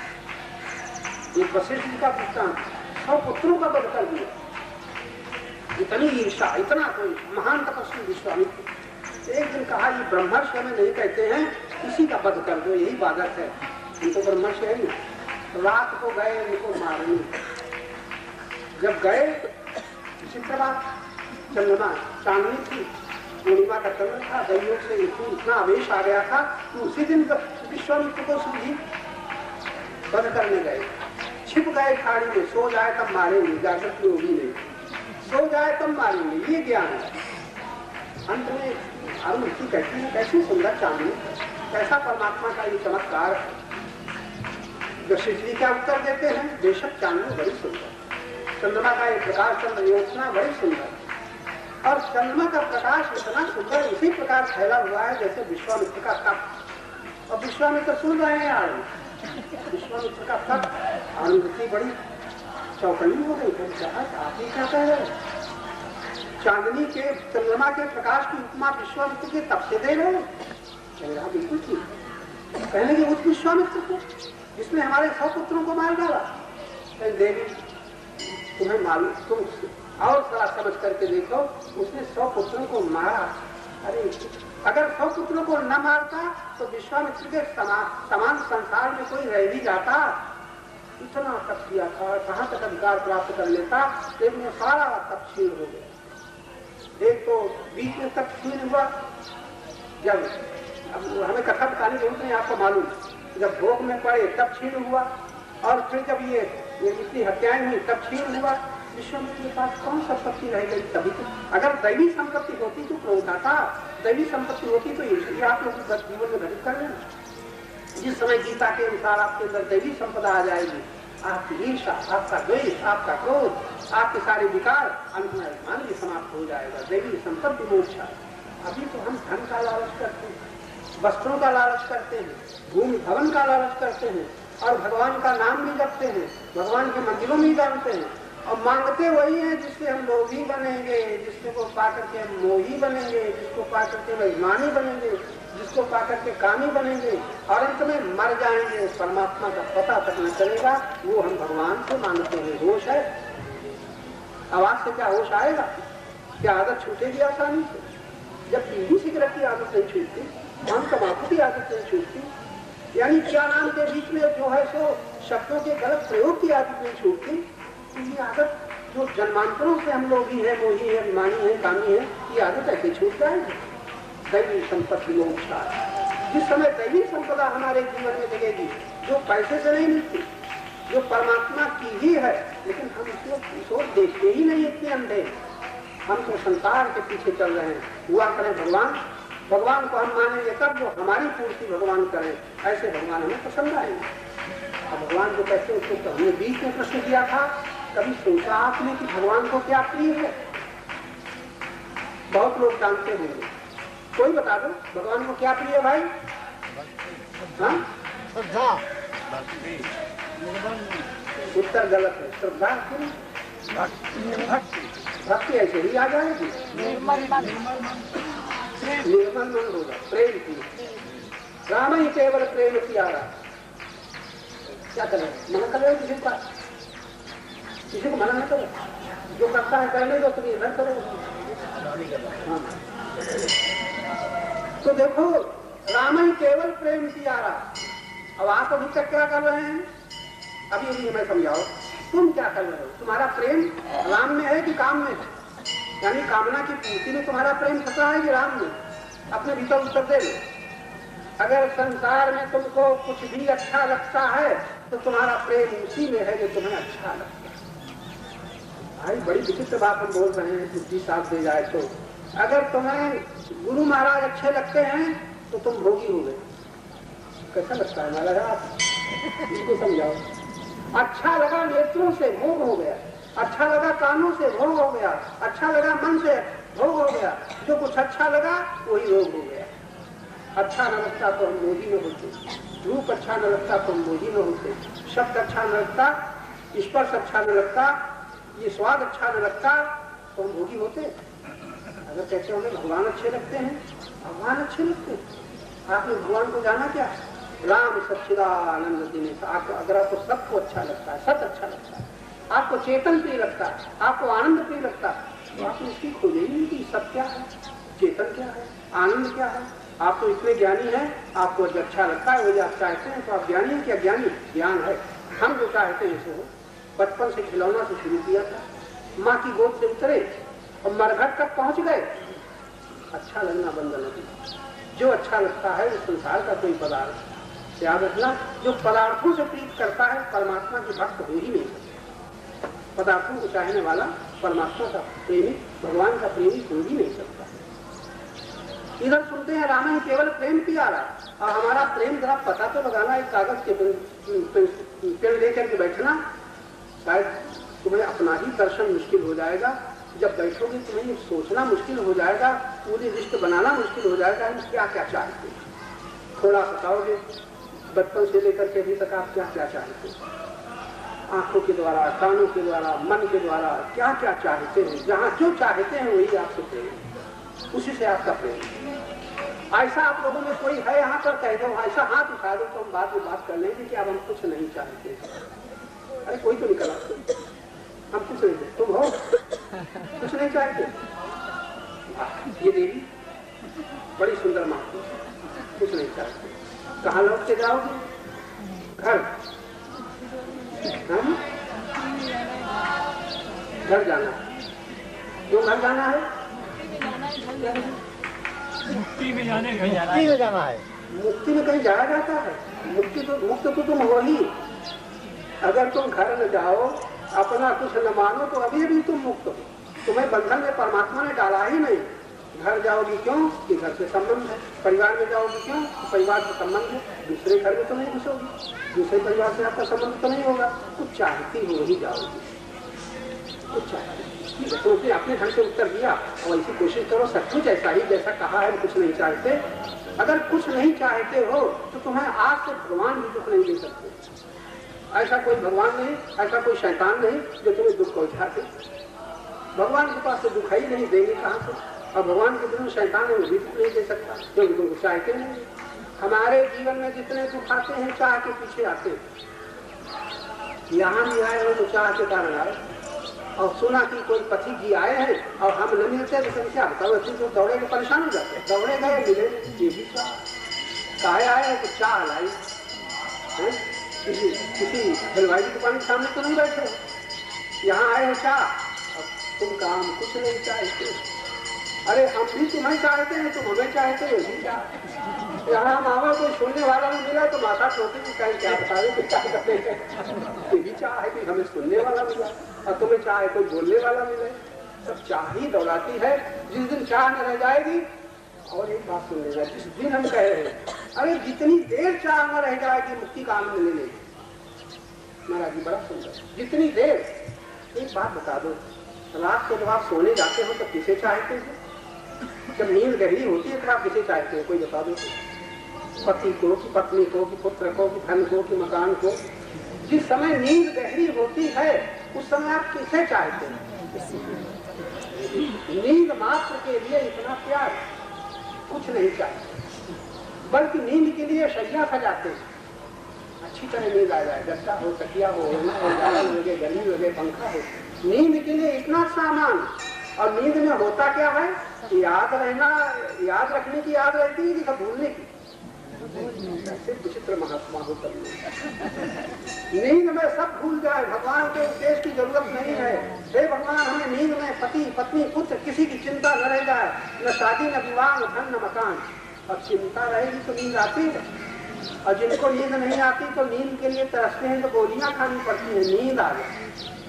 वशिष्ठ जी का पुत्रान सब पुत्रों का वध कर दिया। इतनी ईर्षा, इतना कोई महान तपस्वी विश्वामित्र। एक दिन कहा ये ब्रह्मर्षि हमें नहीं कहते हैं, किसी का वध कर दो, यही बाधक है, हम तो ब्रह्मर्षि है ही। रात को गए उनको मारने, जब गए चित्रवा चंद्रमा चांदनी थी, पूर्णिमा का चंद्र था, दैयोग से इतना आवेश आ गया था कि उसी दिन विश्वामित्र को सूझी वध करने गए। छिप गए खाड़ी में, सो जाए तब मारेंगे, जागृत में होगी नहीं, सो जाए तब मारेंगे, ये ज्ञान है। अंत में अरुण की कहती है कैसी सुंदर चांदनी, कैसा परमात्मा का ये चमत्कार है। वशिष्ठ जी क्या उत्तर देते हैं, बेशक चांदनी बड़ी सुंदर, चंद्रमा का ये प्रकाश चंद्र योजना बड़ी सुंदर। और चंद्रमा का प्रकाश इतना सुंदर इसी प्रकार फैला हुआ है जैसे विश्वामित्र का तप। और विश्वामित्र सुन रहे हैं आनंद, विश्वामित्र का तप। आनंद बड़ी चौकन्नी हो गई, आप ही क्या कह रहे हैं, चांदनी के चंद्रमा के प्रकाश की उपमा विश्वामित्र के तप से दे रहे हो। बिल्कुल ठीक, कहने के उस विश्वामित्र को जिसने हमारे 100 पुत्रों को मार डाला। देवी तुम्हें मालूम, तुम और थोड़ा समझ करके देखो, उसने 100 पुत्रों को मारा। अरे अगर 100 पुत्रों को न मारता तो विश्वामित्र के समान संसार में कोई रह भी जाता। इतना तप किया था, कहाँ तक अधिकार प्राप्त कर लेता, लेकिन सारा तप क्षीण हो गया। एक तो बीच में तप क्षीण हुआ, जब अब हमें कथा बताने की जरूरत नहीं, आपको मालूम, जब भोग में पड़े तब क्षीण हुआ, और फिर जब ये इतनी हत्याएं हुई तब क्षीण हुआ। विश्वामित्र के पास कौन संपत्ति रह गई तभी तो। अगर दैवी संपत्ति होती तो क्रोध आता, दैवी संपत्ति होती तो ये आप लोग जीवन में घटित कर लेना। जिस समय गीता के अनुसार आपके अंदर दैवी संपदा आ जाएगी, आपकी ईर्षा, आपका द्वेष, आपका क्रोध, आपके सारे विकार, अंत में अभिमान भी समाप्त हो जाएगा। दैवी संपत्ति मोक्ष। अभी तो हम धन का लालच करते हैं, वस्त्रों का लालच करते हैं, भूमि भवन का लालच करते हैं, और भगवान का नाम भी जपते हैं, भगवान के मंदिरों में जानते हैं, और मांगते वही है जिससे हम लोभी बनेंगे, जिसको पाकर के हम मोही बनेंगे, जिसको पाकर के अभिमानी बनेंगे, जिसको पाकर के कामी बनेंगे, और अंत में मर जाएंगे, परमात्मा का पता तक न चलेगा। वो हम भगवान से मांगते हैं। होश है, आवाज से क्या होश आएगा, क्या आदत छूटेगी आसानी से। जब बीड़ी सिगरेट की आदत नहीं छूटती, पान तंबाकू की आदत नहीं छूटती, यानी क्या नाम के बीच में जो है सो शब्दों के गलत प्रयोग की आदत नहीं छूटती, तो ये आदत जो जन्मांतरों से हम लोग ही है, मोही है, अभिमानी है, कामी है, ये आदत ऐसे छूट जाएगी। दैवी संपत्ति मोक्षा। जिस समय दैवी संपदा हमारे जीवन में लगेगी, जो पैसे से नहीं मिलती, जो परमात्मा की ही है, लेकिन हम इसको देखते ही नहीं, इतने अंधे। हम तो संसार के पीछे चल रहे हैं। हुआ करें भगवान को हम मानेंगे तब जो हमारी पूर्ति भगवान करें, ऐसे भगवान हमें पसंद आएंगे। अब भगवान को कहते हैं, उसको हमने बीच में प्रश्न किया था, कभी सोचा आपने कि भगवान को क्या प्रिय है? बहुत लोग जानते होंगे, कोई बता दो भगवान को क्या प्रिय है भाई? हाँ, उत्तर गलत है। श्रद्धा भक्ति ऐसे ही आ जाएगी, निर्मल मन होगा, प्रेम की। राम ही केवल प्रेम प्यारा। क्या करें, मना कर रहे हो किसी को मना न करो, जो करता है करने दो, तुम्हें न करो। हाँ। तो देखो, राम ही केवल प्रेम प्यारा। अब आप अभी तक क्या कर रहे हैं? अभी हमें समझाओ, तुम क्या कर रहे हो? तुम्हारा प्रेम राम में है कि काम में है? यानी कामना की पूर्ति में तुम्हारा प्रेम फंसा है कि राम में? अपने भीतर उत्तर दे दो। अगर संसार में तुमको कुछ भी अच्छा लगता है तो तुम्हारा प्रेम उसी में है जो तुम्हें अच्छा लगता है। भाई बड़ी विचित्र बात हम बोल रहे हैं, बुद्धि साथ दे जाए तो। अगर तुम्हें गुरु महाराज अच्छे लगते हैं तो तुम भोगी हो गए। कैसा लगता है महाराज? इसको समझाओ। अच्छा लगा नेत्रों से भोग हो गया, अच्छा लगा कानों से भोग हो गया, अच्छा लगा मन से भोग हो गया। जो कुछ अच्छा लगा वही भोग हो गया। अच्छा न लगता तो हम मोदी न होते, रूप अच्छा न लगता तो हम मोदी न होते, शब्द अच्छा न लगता, स्पर्श अच्छा न लगता, ये स्वाद अच्छा न लगता तो हम भोगी होते। अगर कहते होंगे भगवान अच्छे लगते हैं, भगवान अच्छे लगते हैं। आपने भगवान को जाना क्या? राम सच्चिदानंद दिनेश। आपको अगर आपको सबको अच्छा लगता है, सत अच्छा लगता है, आपको चेतन प्रिय लगता है, आपको आनंद प्रिय लगता है, तो आपने इसकी खोजे ही नहीं कि सब क्या है, चेतन क्या है, आनंद क्या है। आप तो इतने ज्ञानी हैं, आपको जो अच्छा लगता है वही आप चाहते हैं, तो आप ज्ञानी हैं क्या? ज्ञानी ज्ञान है। हम जो चाहते हैं सो बचपन से खिलौना से शुरू किया था, माँ की गोद से उतरे और मरघट तक पहुंच गए। अच्छा लगना बंद नहीं। जो अच्छा लगता है वो संसार का कोई पदार्थ, याद रखना, जो पदार्थों से प्रीत करता है परमात्मा की भक्त हो ही नहीं सकता। पदार्थों को चाहने वाला परमात्मा का प्रेमी, भगवान का प्रेमी हो ही नहीं सकता। इधर सुनते हैं राम ही केवल प्रेम प्यारा। और हमारा प्रेम जरा पता तो लगाना, एक कागज के पेन लेकर के बैठना, शायद तुम्हें अपना ही दर्शन मुश्किल हो जाएगा। जब बैठोगे तुम्हें सोचना मुश्किल हो जाएगा, पूरी लिस्ट बनाना मुश्किल हो जाएगा, हम क्या क्या चाहते हैं। थोड़ा बताओगे बचपन से लेकर के अभी तक आप क्या क्या चाहते हैं? आंखों के द्वारा, कानों के द्वारा, मन के द्वारा क्या क्या चाहते हैं? जहाँ जो चाहते हैं वही आपसे प्रेम, उसी से आपका प्रेम। ऐसा आप लोगों में कोई है यहाँ पर कह दो, ऐसा हाथ उठा दो तो हम बाद में बात कर लेंगे कि अब हम कुछ नहीं चाहते। अरे कोई तो निकला, हम कुछ नहीं चाहते। तुम हो कुछ नहीं चाहते? ये देवी बड़ी सुंदर माँ, कुछ नहीं चाहते। कहाँ लौट के जाओगे? घर। घर जाना है। क्यों घर जाना है? मुक्ति में जाना है। मुक्ति में कहीं जाया जाता है? मुक्त तो तुम हो ही। अगर तुम घर न जाओ, अपना कुछ न मानो, तो अभी भी तुम मुक्त हो। तुम्हें बंधन में परमात्मा ने डाला ही नहीं। घर जाओगी क्यों? कि घर से संबंध है। परिवार में जाओगी क्यों? तो परिवार से संबंध है। दूसरे घर में तो नहीं घुसोगी, दूसरे परिवार से आपका संबंध तो नहीं होगा। कुछ चाहती हो ही जाओगी, कुछ चाहती। तो उसने अपने ढंग से उत्तर दिया और ऐसी कोशिश करो सचमुच ऐसा ही जैसा कहा है, कुछ नहीं चाहते। अगर कुछ नहीं चाहते हो तो तुम्हें आज से भगवान भी दुख नहीं दे सकते। ऐसा कोई भगवान नहीं, ऐसा कोई शैतान नहीं जो तुम्हें दुख पहुंचा दे। भगवान के पास तो दुख ही नहीं, देंगे कहाँ से? और भगवान के जो शैतान है वो भी दुख नहीं दे सकता, क्योंकि तुमको चाहते नहीं। हमारे जीवन में जितने दुख आते हैं चाह के पीछे आते हैं। यहाँ भी आए हो तो चाह के कारण आए। और सुना कि कोई पथिक जी आए हैं और हम न मिलते तो क्या बताओ, तो दौड़े के परेशान हो जाते। दौड़े गए मिले, ये भी चाह। काहे आए हैं तो चाह लाई। किसी जलवायु की दुकान के सामने तो नहीं बैठे, यहाँ आए हो चाह। अब तुम काम कुछ नहीं चाहते। अरे हम भी तुम्हें चाहते हैं, तुम हमें चाहते हो, भी चाह। यहाँ मामा कोई सुनने वाला नहीं मिला तो माता छोटी की कहीं क्या बता रहे क्या करते हैं। ये भी चाह है कि हमें सुनने वाला मिला और तुम्हें चाह है कोई बोलने वाला मिले। सब चाह ही दौड़ाती है। जिस दिन चाह न रह जाएगी, और एक बात सुन लेना, जिस दिन हम कह रहे हैं अरे जितनी देर चाह न रह जाएगी मुक्ति का आनंद ले लेगी। महाराज जी बड़ा सुंदर, जितनी देर। एक बात बता दो, रात को जब आप सोने जाते हो तो किसे चाहते हैं? जब नींद गहरी होती है तो आप किसे चाहते हैं? कोई बता दो। पति को कि पत्नी को कि पुत्र को कि धन को कि मकान को? जिस समय नींद गहरी होती है उस समय आप किसे चाहते हैं? नींद मात्र के लिए इतना प्यार कुछ नहीं चाहिए, बल्कि नींद के लिए शैया सजाते हैं। अच्छी तरह नींद आ जाए, गद्दा हो, तकिया हो, लगे, गर्मी लगे, पंखा हो। नींद के लिए इतना सामान। और नींद में होता क्या है? याद रहना, याद रखने की याद रहती है कि सब भूलने की। ऐसे विचित्र महात्मा हो कर नींद में सब भूल जाए, भगवान के उपदेश की जरूरत नहीं है। हे भगवान, हमें नींद में पति पत्नी पुत्र किसी की चिंता न रह जाए, न शादी न विवाह न धन न मकान। और चिंता रहेगी तो नींद आती है, और जिनको नींद नहीं आती तो नींद के लिए तरसते हैं तो गोलियां खानी पड़ती है। नींद आ जाए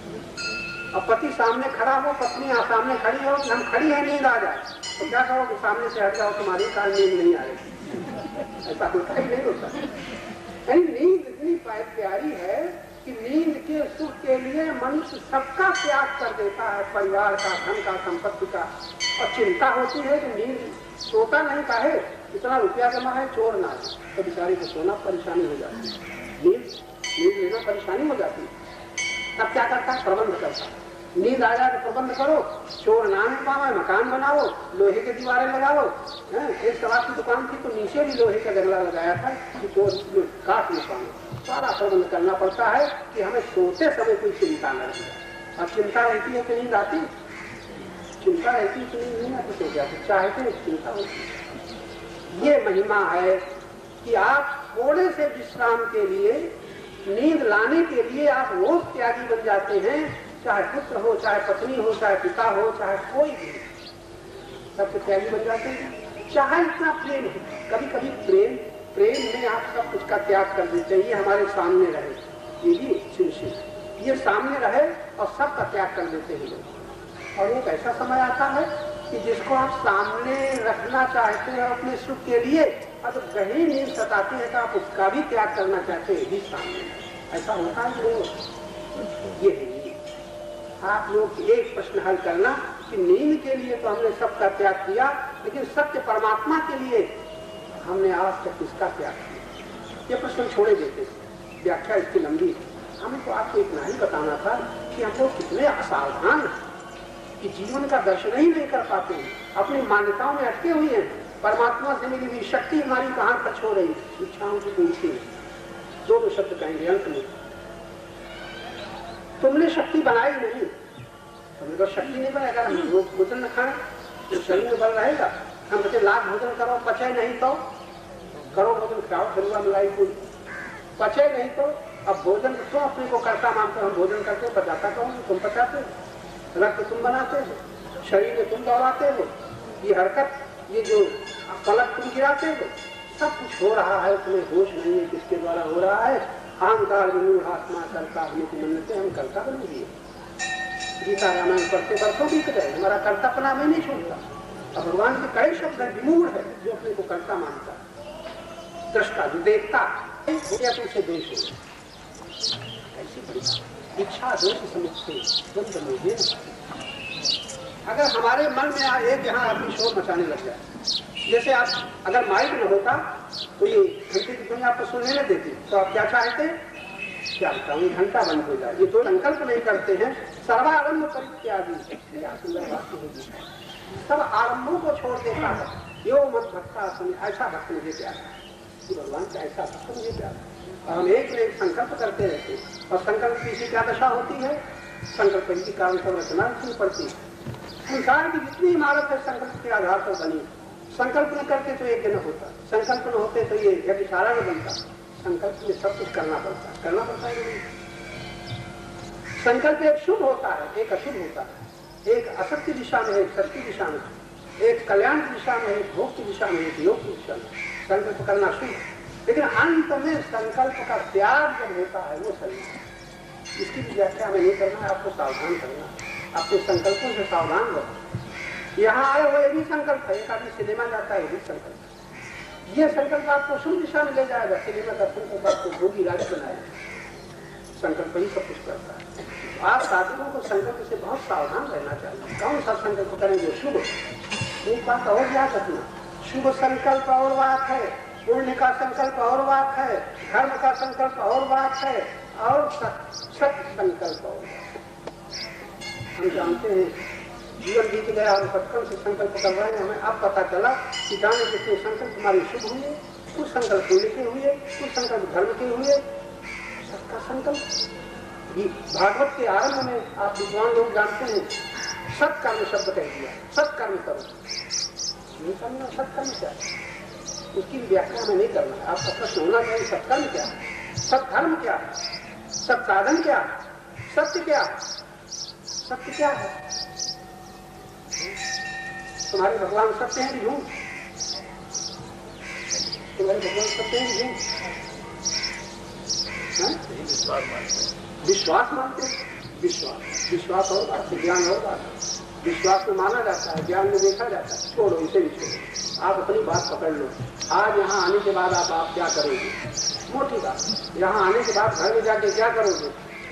और पति सामने खड़ा हो, पत्नी सामने खड़ी हो कि हम खड़ी है, नींद आ जाए तो क्या कहो कि सामने से हट जाओ, तुम्हारी कारण नींद नहीं आएगी। ऐसा होता ही नहीं होता। नींद इतनी प्यारी है कि नींद के सुख के लिए मनुष्य सबका त्याग कर देता है, परिवार का, धन का, संपत्ति का। और चिंता होती है कि नींद सोता नहीं काहे, इतना रुपया जमा है, चोर ना है तो बेचारे को सोना परेशानी हो जाती है, नींद लेना परेशानी हो जाती है। अब क्या करता है? प्रबंध करता है। नींद आ जाए तो प्रबंध करो, चोर ना में पावे, मकान बनाओ, लोहे के दीवारें लगाओ। एक सवाल की दुकान थी तो नीचे भी लोहे का जंगला लगाया था कि चोर काट न पाए। सारा प्रबंध करना पड़ता है कि हमें सोते समय कोई चिंता न रहे। अब चिंता रहती है तो नींद आती, चिंता रहती है तो नींद नहीं आती, सो जाती। चाहते चिंता होती। ये महिमा है कि आप थोड़े से विश्राम के लिए, नींद लाने के लिए आप रोज त्यागी बन जाते हैं। चाहे पुत्र हो, चाहे पत्नी हो, चाहे पिता हो, चाहे कोई भी, सबसे त्यागी बन जाते हैं। चाहे इतना प्रेम है, कभी कभी प्रेम में आप सब कुछ का त्याग कर देते हैं। ये हमारे सामने रहे, ये भी सुनिश्चित, ये सामने रहे और सब का त्याग कर देते हैं लोग। और एक ऐसा समय आता है कि जिसको आप सामने रखना चाहते हैं अपने सुख के लिए, अब गहरी नींद सताती है तो आप उसका भी त्याग करना चाहते हैं, भी सामने। ऐसा होता है कि ये है। आप लोग एक प्रश्न हल करना कि नींद के लिए तो हमने सबका त्याग किया, लेकिन सत्य परमात्मा के लिए हमने आज तक किसका त्याग किया? ये प्रश्न छोड़े देते, व्याख्या इसकी लंबी है। हमें तो आपको इतना ही बताना था कि हम लोग कितने असावधान हैं कि जीवन का दर्शन ही नहीं कर पाते हैं, अपनी मान्यताओं में अटके हुए हैं। परमात्मा से मिली हुई शक्ति हमारी कहाँ खर्च हो रही? इच्छाओं की पूर्ति में। दो शब्द कहेंगे अंत में, तुमने शक्ति बनाई नहीं, तुमने तो शक्ति नहीं बनाएगा। हम रोज भोजन न खाए तो शरीर में बल रहेगा। हम बच्चे लाख भोजन करो, पचे नहीं तो करो भोजन, खाओ फिर मिलाई पूरी, पचे नहीं तो अब भोजन क्यों अपने को करता मानते? हम भोजन करते, पचाता कौन? तुम पचाते, रक्त तुम बनाते हो, शरीर में तुम दौड़ाते हो, ये हरकत, ये जो पलक तुम गिराते हो, सब कुछ हो रहा है, तुम्हें होश नहीं है किसके द्वारा हो रहा है। अहंकार विमूढ़ आत्मा करता होने की मन से हम कर्ता बन गए। गीता रामायण पढ़ते बरसों बीत गए, हमारा कर्तापना में नहीं छोड़ता। अब भगवान के कई शब्द है, विमूढ़ है जो अपने को कर्ता मानता, दृष्टा जो देखता या तो उसे देश हो। ऐसी बड़ी इच्छा दोष समुच्चय द्वंद्व में अगर हमारे मन में एक यहाँ आदमी शोर मचाने लग जाए, जैसे आप अगर माइक न होता तो ये घंटे की ध्वनि आपको सुनने न देती, तो आप क्या चाहते? क्या बताऊँ, ये घंटा बंद हो जाए। ये दो संकल्प नहीं करते हैं। सर्वारंभ परित्यागी, क्या सुंदर बात होगी। सब आरंभों को छोड़ देता है। यो मत भक्ता, ऐसा भक्त मुझे प्यारा, भगवान का ऐसा भक्त मुझे प्यारा। और हम एक में एक संकल्प करते रहते हैं। और संकल्प की क्या दशा होती है? संकल्प की कारण सब रचना रखनी पड़ती है। संसार की जितनी इमारत है संकल्प के आधार पर बनी। संकल्प न करते तो एक न होता, संकल्प न होते तो ये इशारा न बनता। संकल्प में सब कुछ करना पड़ता है नहीं। संकल्प एक शुभ होता है, एक अशुभ होता है। एक असत्य दिशा में है, एक सत्य दिशा में, एक कल्याण की दिशा में, एक भोग की दिशा में, एक योग की दिशा में। संकल्प करना शुभ, लेकिन अंत में संकल्प का त्याग जब होता है वो सही है। इसकी भी व्याख्या हमें नहीं करना है, आपको सावधान करना, अपने संकल्पों से सावधान रहो। यहाँ आए हुए ये भी संकल्प है, एक आदमी सिनेमा जाता है ये भी संकल्प, ये संकल्प आपको शुभ दिशा में ले जाएगा। सिनेमा का संकल्प आपको भोगी राज बनाएगा, संकल्प ही सब कुछ करता है। आप साधकों को संकल्प से बहुत सावधान रहना चाहिए। कौन सा संकल्प करेंगे शुभ, एक बात और याद रखना, शुभ संकल्प और बात है, पुण्य का संकल्प और बात है, धर्म का संकल्प और बात है, और सत्य संकल्प और। हम जानते हैं जीवन बीत गया और बचपन से संकल्प कर रहे हैं, हमें अब पता चला कि जाने जितने संकल्प हमारे शुभ हुए, कुछ संकल्प पुण्य के हुए, कुछ संकल्प धर्म के हुए, सबका संकल्प। भागवत के आरंभ में आप विद्वान लोग जानते हैं सत्कर्म शब्द कह दिया, सत्कर्म करो। नहीं करना सत्कर्म क्या है, उसकी व्याख्या में नहीं करना है। आपका प्रश्न होना चाहिए सत्कर्म क्या है, सत्धर्म क्या है, सत्साधन क्या है, सत्य क्या है, सत्य क्या है। तुम्हारे भगवान सत्य हैं कि झूठ, तुम्हारे भगवान सत्य हैं कि झूठ, विश्वास मानते, विश्वास और बात है, ज्ञान और बात है। विश्वास में माना जाता है, ज्ञान में देखा जाता है। छोड़ो, इसे भी छोड़ो, आप अपनी बात पकड़ लो। आज यहाँ आने के बाद आप क्या करोगे, मोटी बात। यहाँ आने के बाद घर में जाके क्या करोगे,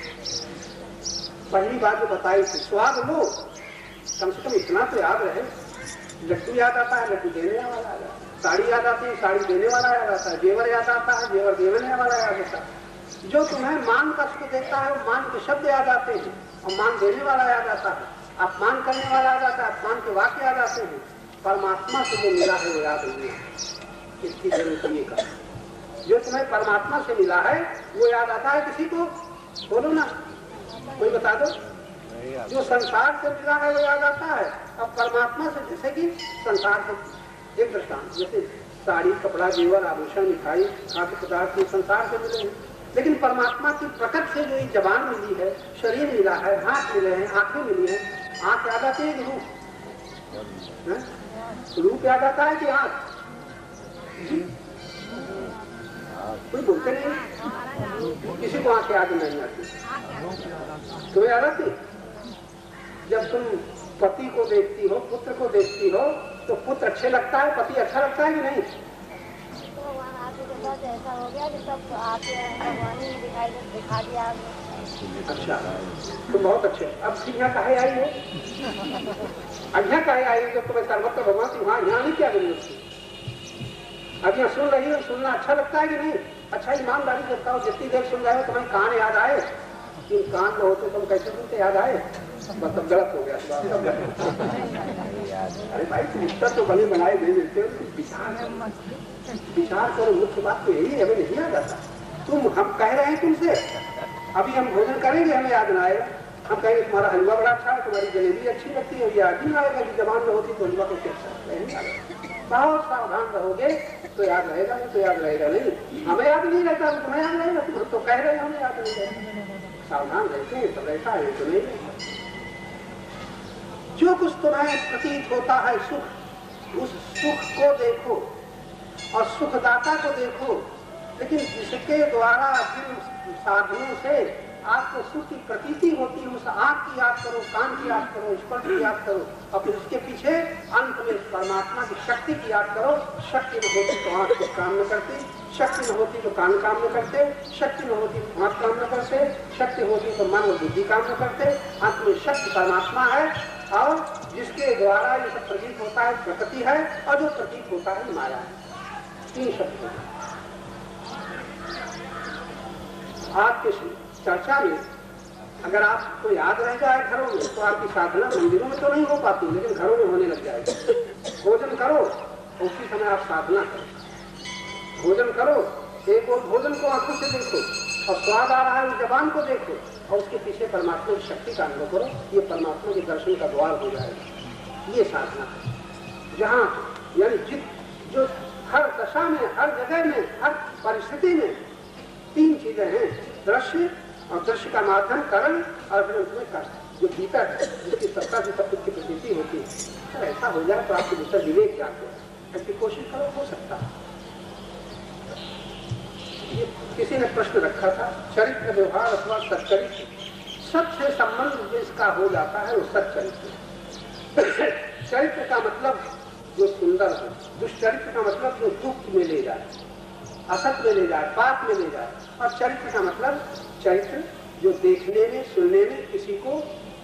पहली बात जो बताई थी, स्वाद लो, कम से कम इतना तो याद रहे। लड्डू याद आता है, लड्डू देने वाला याद आता है, साड़ी याद आती है, साड़ी देने वाला याद आता है, जेवर याद आता है, जेवर देने वाला याद आता है। जो तुम्हें मान का सुख देता है वो मान के शब्द याद आते हैं, और मान देने वाला याद आता है, अपमान करने वाला याद आता है, अपमान के वाक्य याद आते हैं। परमात्मा से जो मिला है वो याद नहीं है, इसकी जरूरत ये का। जो तुम्हें परमात्मा से मिला है वो याद आता है किसी को, बोलो ना, कोई बता दो। जो संसार से मिला है वो याद आता है, अब परमात्मा से, जैसे कि संसार से एक दृष्टांत, जैसे साड़ी, कपड़ा, जेवर, आभूषण, मिठाई, खाद्य पदार्थ संसार से मिले हैं, लेकिन परमात्मा की प्रकट से जो एक जबान मिली है, शरीर मिला है, हाथ मिले हैं, आंखें मिली हैं। आंख याद आती है कि रूप, रूप याद आता है कि आंख? कोई बोलते नहीं, किसी को आंख याद नहीं आती, तुम्हें याद आती? जब तुम पति को देखती हो, पुत्र को देखती हो, तो पुत्र अच्छे लगता है, पति अच्छा लगता है कि नहीं? ऐसा हो गया कि सब आपके भगवान ने दिखा दिया। अच्छा, तुम बहुत अच्छे। अब यहाँ काहे आई हो, अब यहाँ काहे आई हो? जब तुम्हें सर्वत्र भगवान की वहाँ यहाँ नहीं क्या जरूरत थी? अब यहाँ सुन रही हो, सुनना अच्छा लगता है कि नहीं? अच्छा, ईमानदारी से बताओ, जितनी देर सुन रहे हो तुम्हें कान याद आए? कि कान में होते तुम कैसे सुनते, याद आए? मतलब गलत हो गया। अरे भाई, रिश्ता तो बने बनाए दे देते हो, विचार करो। मुख्य बात तो यही है, हमें नहीं याद आता। हम कह रहे हैं तुमसे, अभी हम भोजन करेंगे, हमें याद ना आएगा। हम कहेंगे तुम्हारा हलवा बड़ा अच्छा है, तुम्हारी जलेबी अच्छी लगती है, याद ही ना आएगा कि जबान में होती तो हलवा को कैसा नहीं आएगा। बहुत सावधान रहोगे तो याद रहेगा, नहीं तो याद रहेगा नहीं। हमें याद नहीं रहता, तुम्हें याद रहेगा, तुम तो कह रहे हैं हमें याद नहीं रहता। सावधान रहते हैं तो रहता है, तो नहीं। जो कुछ तुम्हें प्रतीत होता है सुख, उस सुख को देखो और सुखदाता को देखो, लेकिन जिसके द्वारा जिन साधनों से आपको सुख की प्रतीति होती है, उस आँख की याद करो, कान की याद करो, स्पर्श की याद करो, और फिर उसके पीछे अंत में परमात्मा की शक्ति की याद करो। शक्ति न होती तो आँख को काम न करती, शक्ति न होती तो कान काम न करते, शक्ति न होती तो हाथ काम न करते, शक्ति होती तो मन और बुद्धि काम न करते। अंत में शक्ति परमात्मा है, और जिसके द्वारा ये सब प्रतीत होता है प्रकृति है, और जो प्रतीत होता है माया है। तीन शब्द। आज की चर्चा में अगर आपको याद रह जाए घरों में, तो आपकी साधना मंदिरों में तो नहीं हो पाती, लेकिन घरों में होने लग जाएगी। भोजन करो, उसी समय आप साधना करो। भोजन करो, एक और भोजन को आंखों से देखो, और स्वाद आ रहा है उस जबान को देखो, और उसके पीछे परमात्मा की शक्ति का अनुभव करो। ये परमात्मा के दर्शन का द्वार हो जाएगा। ये साधना है, जहाँ यानी जो हर दशा में, हर जगह में, हर परिस्थिति में तीन चीजें हैं, दृश्य, और दृश्य का माध्यम करण, और फिर उसमें कर्म, जो भीतर है, जिसकी सत्ता से सब कुछ की प्रतीति होती है। तो ऐसा हो जाए तो आपके भीतर विवेक जाते हैं। ऐसी कोशिश करो, हो सकता है। किसी ने प्रश्न रखा था, चरित्र व्यवहार अथवा सच्चरित्र, सबसे संबंध जिसका हो जाता है वो सच्चरित्र। चरित्र का मतलब जो सुंदर हो, दुष्चरित्र का मतलब जो दुख में ले जाए, असत में ले जाए, पाप में ले जाए, और चरित्र का मतलब चरित्र जो देखने में सुनने में किसी को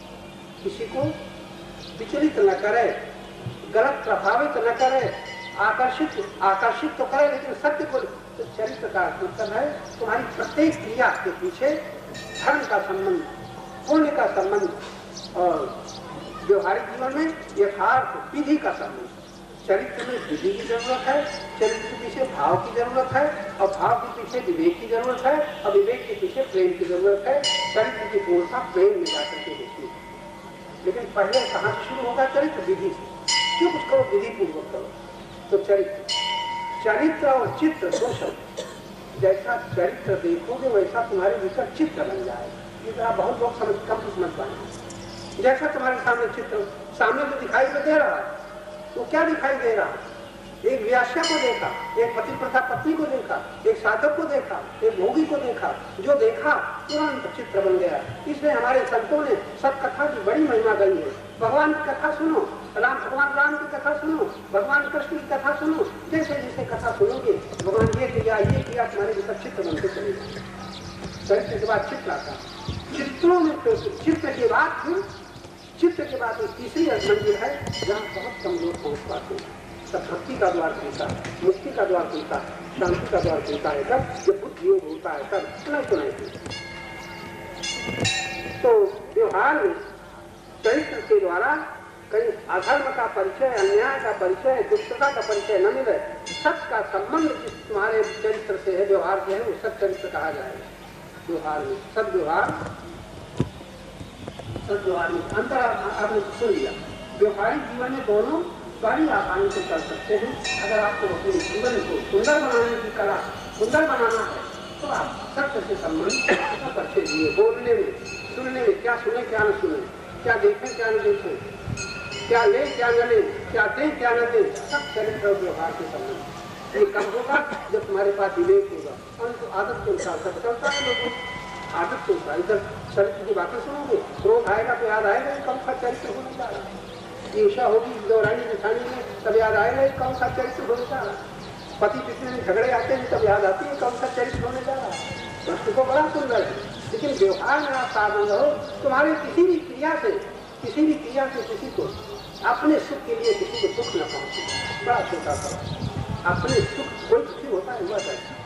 विचलित न करे, गलत प्रभावित न करे, आकर्षित तो करे लेकिन सत्य को। तो चरित्र का मतलब है तुम्हारी प्रत्येक क्रिया के पीछे धर्म का संबंध, पुण्य का संबंध, और व्यवहारिक जीवन में यथार्थ विधि का संबंध। चरित्र में विधि की जरूरत है, चरित्र के पीछे भाव की जरूरत है, और भाव के पीछे विवेक की जरूरत है, और विवेक के पीछे प्रेम की जरूरत है। चरित्र की पूर्णता प्रेम में जाकर के होती है। लेकिन पहले कहाँ से शुरू होगा? चरित्र विधि से। क्यों कुछ करो विधि पूर्वक करो। तो चरित्र और चित्र दो शब्द, जैसा चरित्र देखोगे वैसा तुम्हारे भीतर चित्र बन जाएगा। ये तो बहुत लोग कम समझ पाएंगे। जैसा तुम्हारे सामने चित्र, सामने जो दिखाई दे रहा है वो क्या दिखाई दे रहा है? एक व्यास्या को देखा, एक पतिव्रता पत्नी को देखा, एक साधक को देखा, एक भोगी को देखा, जो देखा तुरंत चित्र बन गया। इसलिए हमारे संतों ने सत्कथा की बड़ी महिमा गई है। भगवान की कथा सुनो, भगवान राम की कथा सुनो, भगवान कृष्ण की कथा सुनो, जैसे जैसे कथा सुनोगे भगवान ये किया तुम्हारे भीतर चित्र बनते चलेगा। चरित्र के बाद चित्र आता है, चित्रों में चित्र के बाद एक तीसरी मंजिल है जहाँ बहुत कम लोग पहुँच पाते हैं। तब भक्ति का द्वार खुलता है, मुक्ति का द्वार खुलता है, शांति का द्वार खुलता है, तब जब बुद्धि योग होता है तब नहीं तो नहीं। तो व्यवहार में चरित्र के द्वारा कहीं अधर्म का परिचय, अन्याय का परिचय, दुष्टता का परिचय न मिले, सत्य का संबंध जिस तुम्हारे चरित्र से है, व्यवहार से है, वो सत्य चरित्र कहा जाएगा। व्यवहार में सद्व्यवहार में अंतर आपने सुन लिया। व्यवहारिक जीवन में दोनों बड़ी आसानी से कर सकते हैं। अगर आपको अपने जीवन को सुंदर बनाने की कला, सुंदर बनाना है, तो आप सत्य से संबंध अच्छे दिए, बोलने में, सुनने में, क्या सुने क्या न सुने, क्या देखें क्या न देखें, क्या ले क्या न ले, क्या दे क्या न दे, सब चरित्र और व्यवहार के संबंध। ये कब होगा? जब तुम्हारे पास विवेक होगा। परंतु आदत के अनुसार सब चलता है, लोगों आदत के अनुसार। इधर चरित्र की बातें सुनोगे, क्रोध आएगा तो याद आएगा कौन सा चरित्र होने जा रहा है। ईर्षा होगी गौरानी जिठानी में, तब याद आएगा कौन सा चरित्र होने जा रहा है। पति पत्नी में झगड़े आते हैं तब याद आती है कौन सा चरित्र होने जा रहा है। प्रश्न को बड़ा सुंदर है, लेकिन व्यवहार में आप साधन रहो। तुम्हारे किसी भी क्रिया से किसी को अपने सुख के लिए किसी को दुख न पहुंचे। बड़ा छोटा सा अपने सुख, कोई सुखी होता है हुआ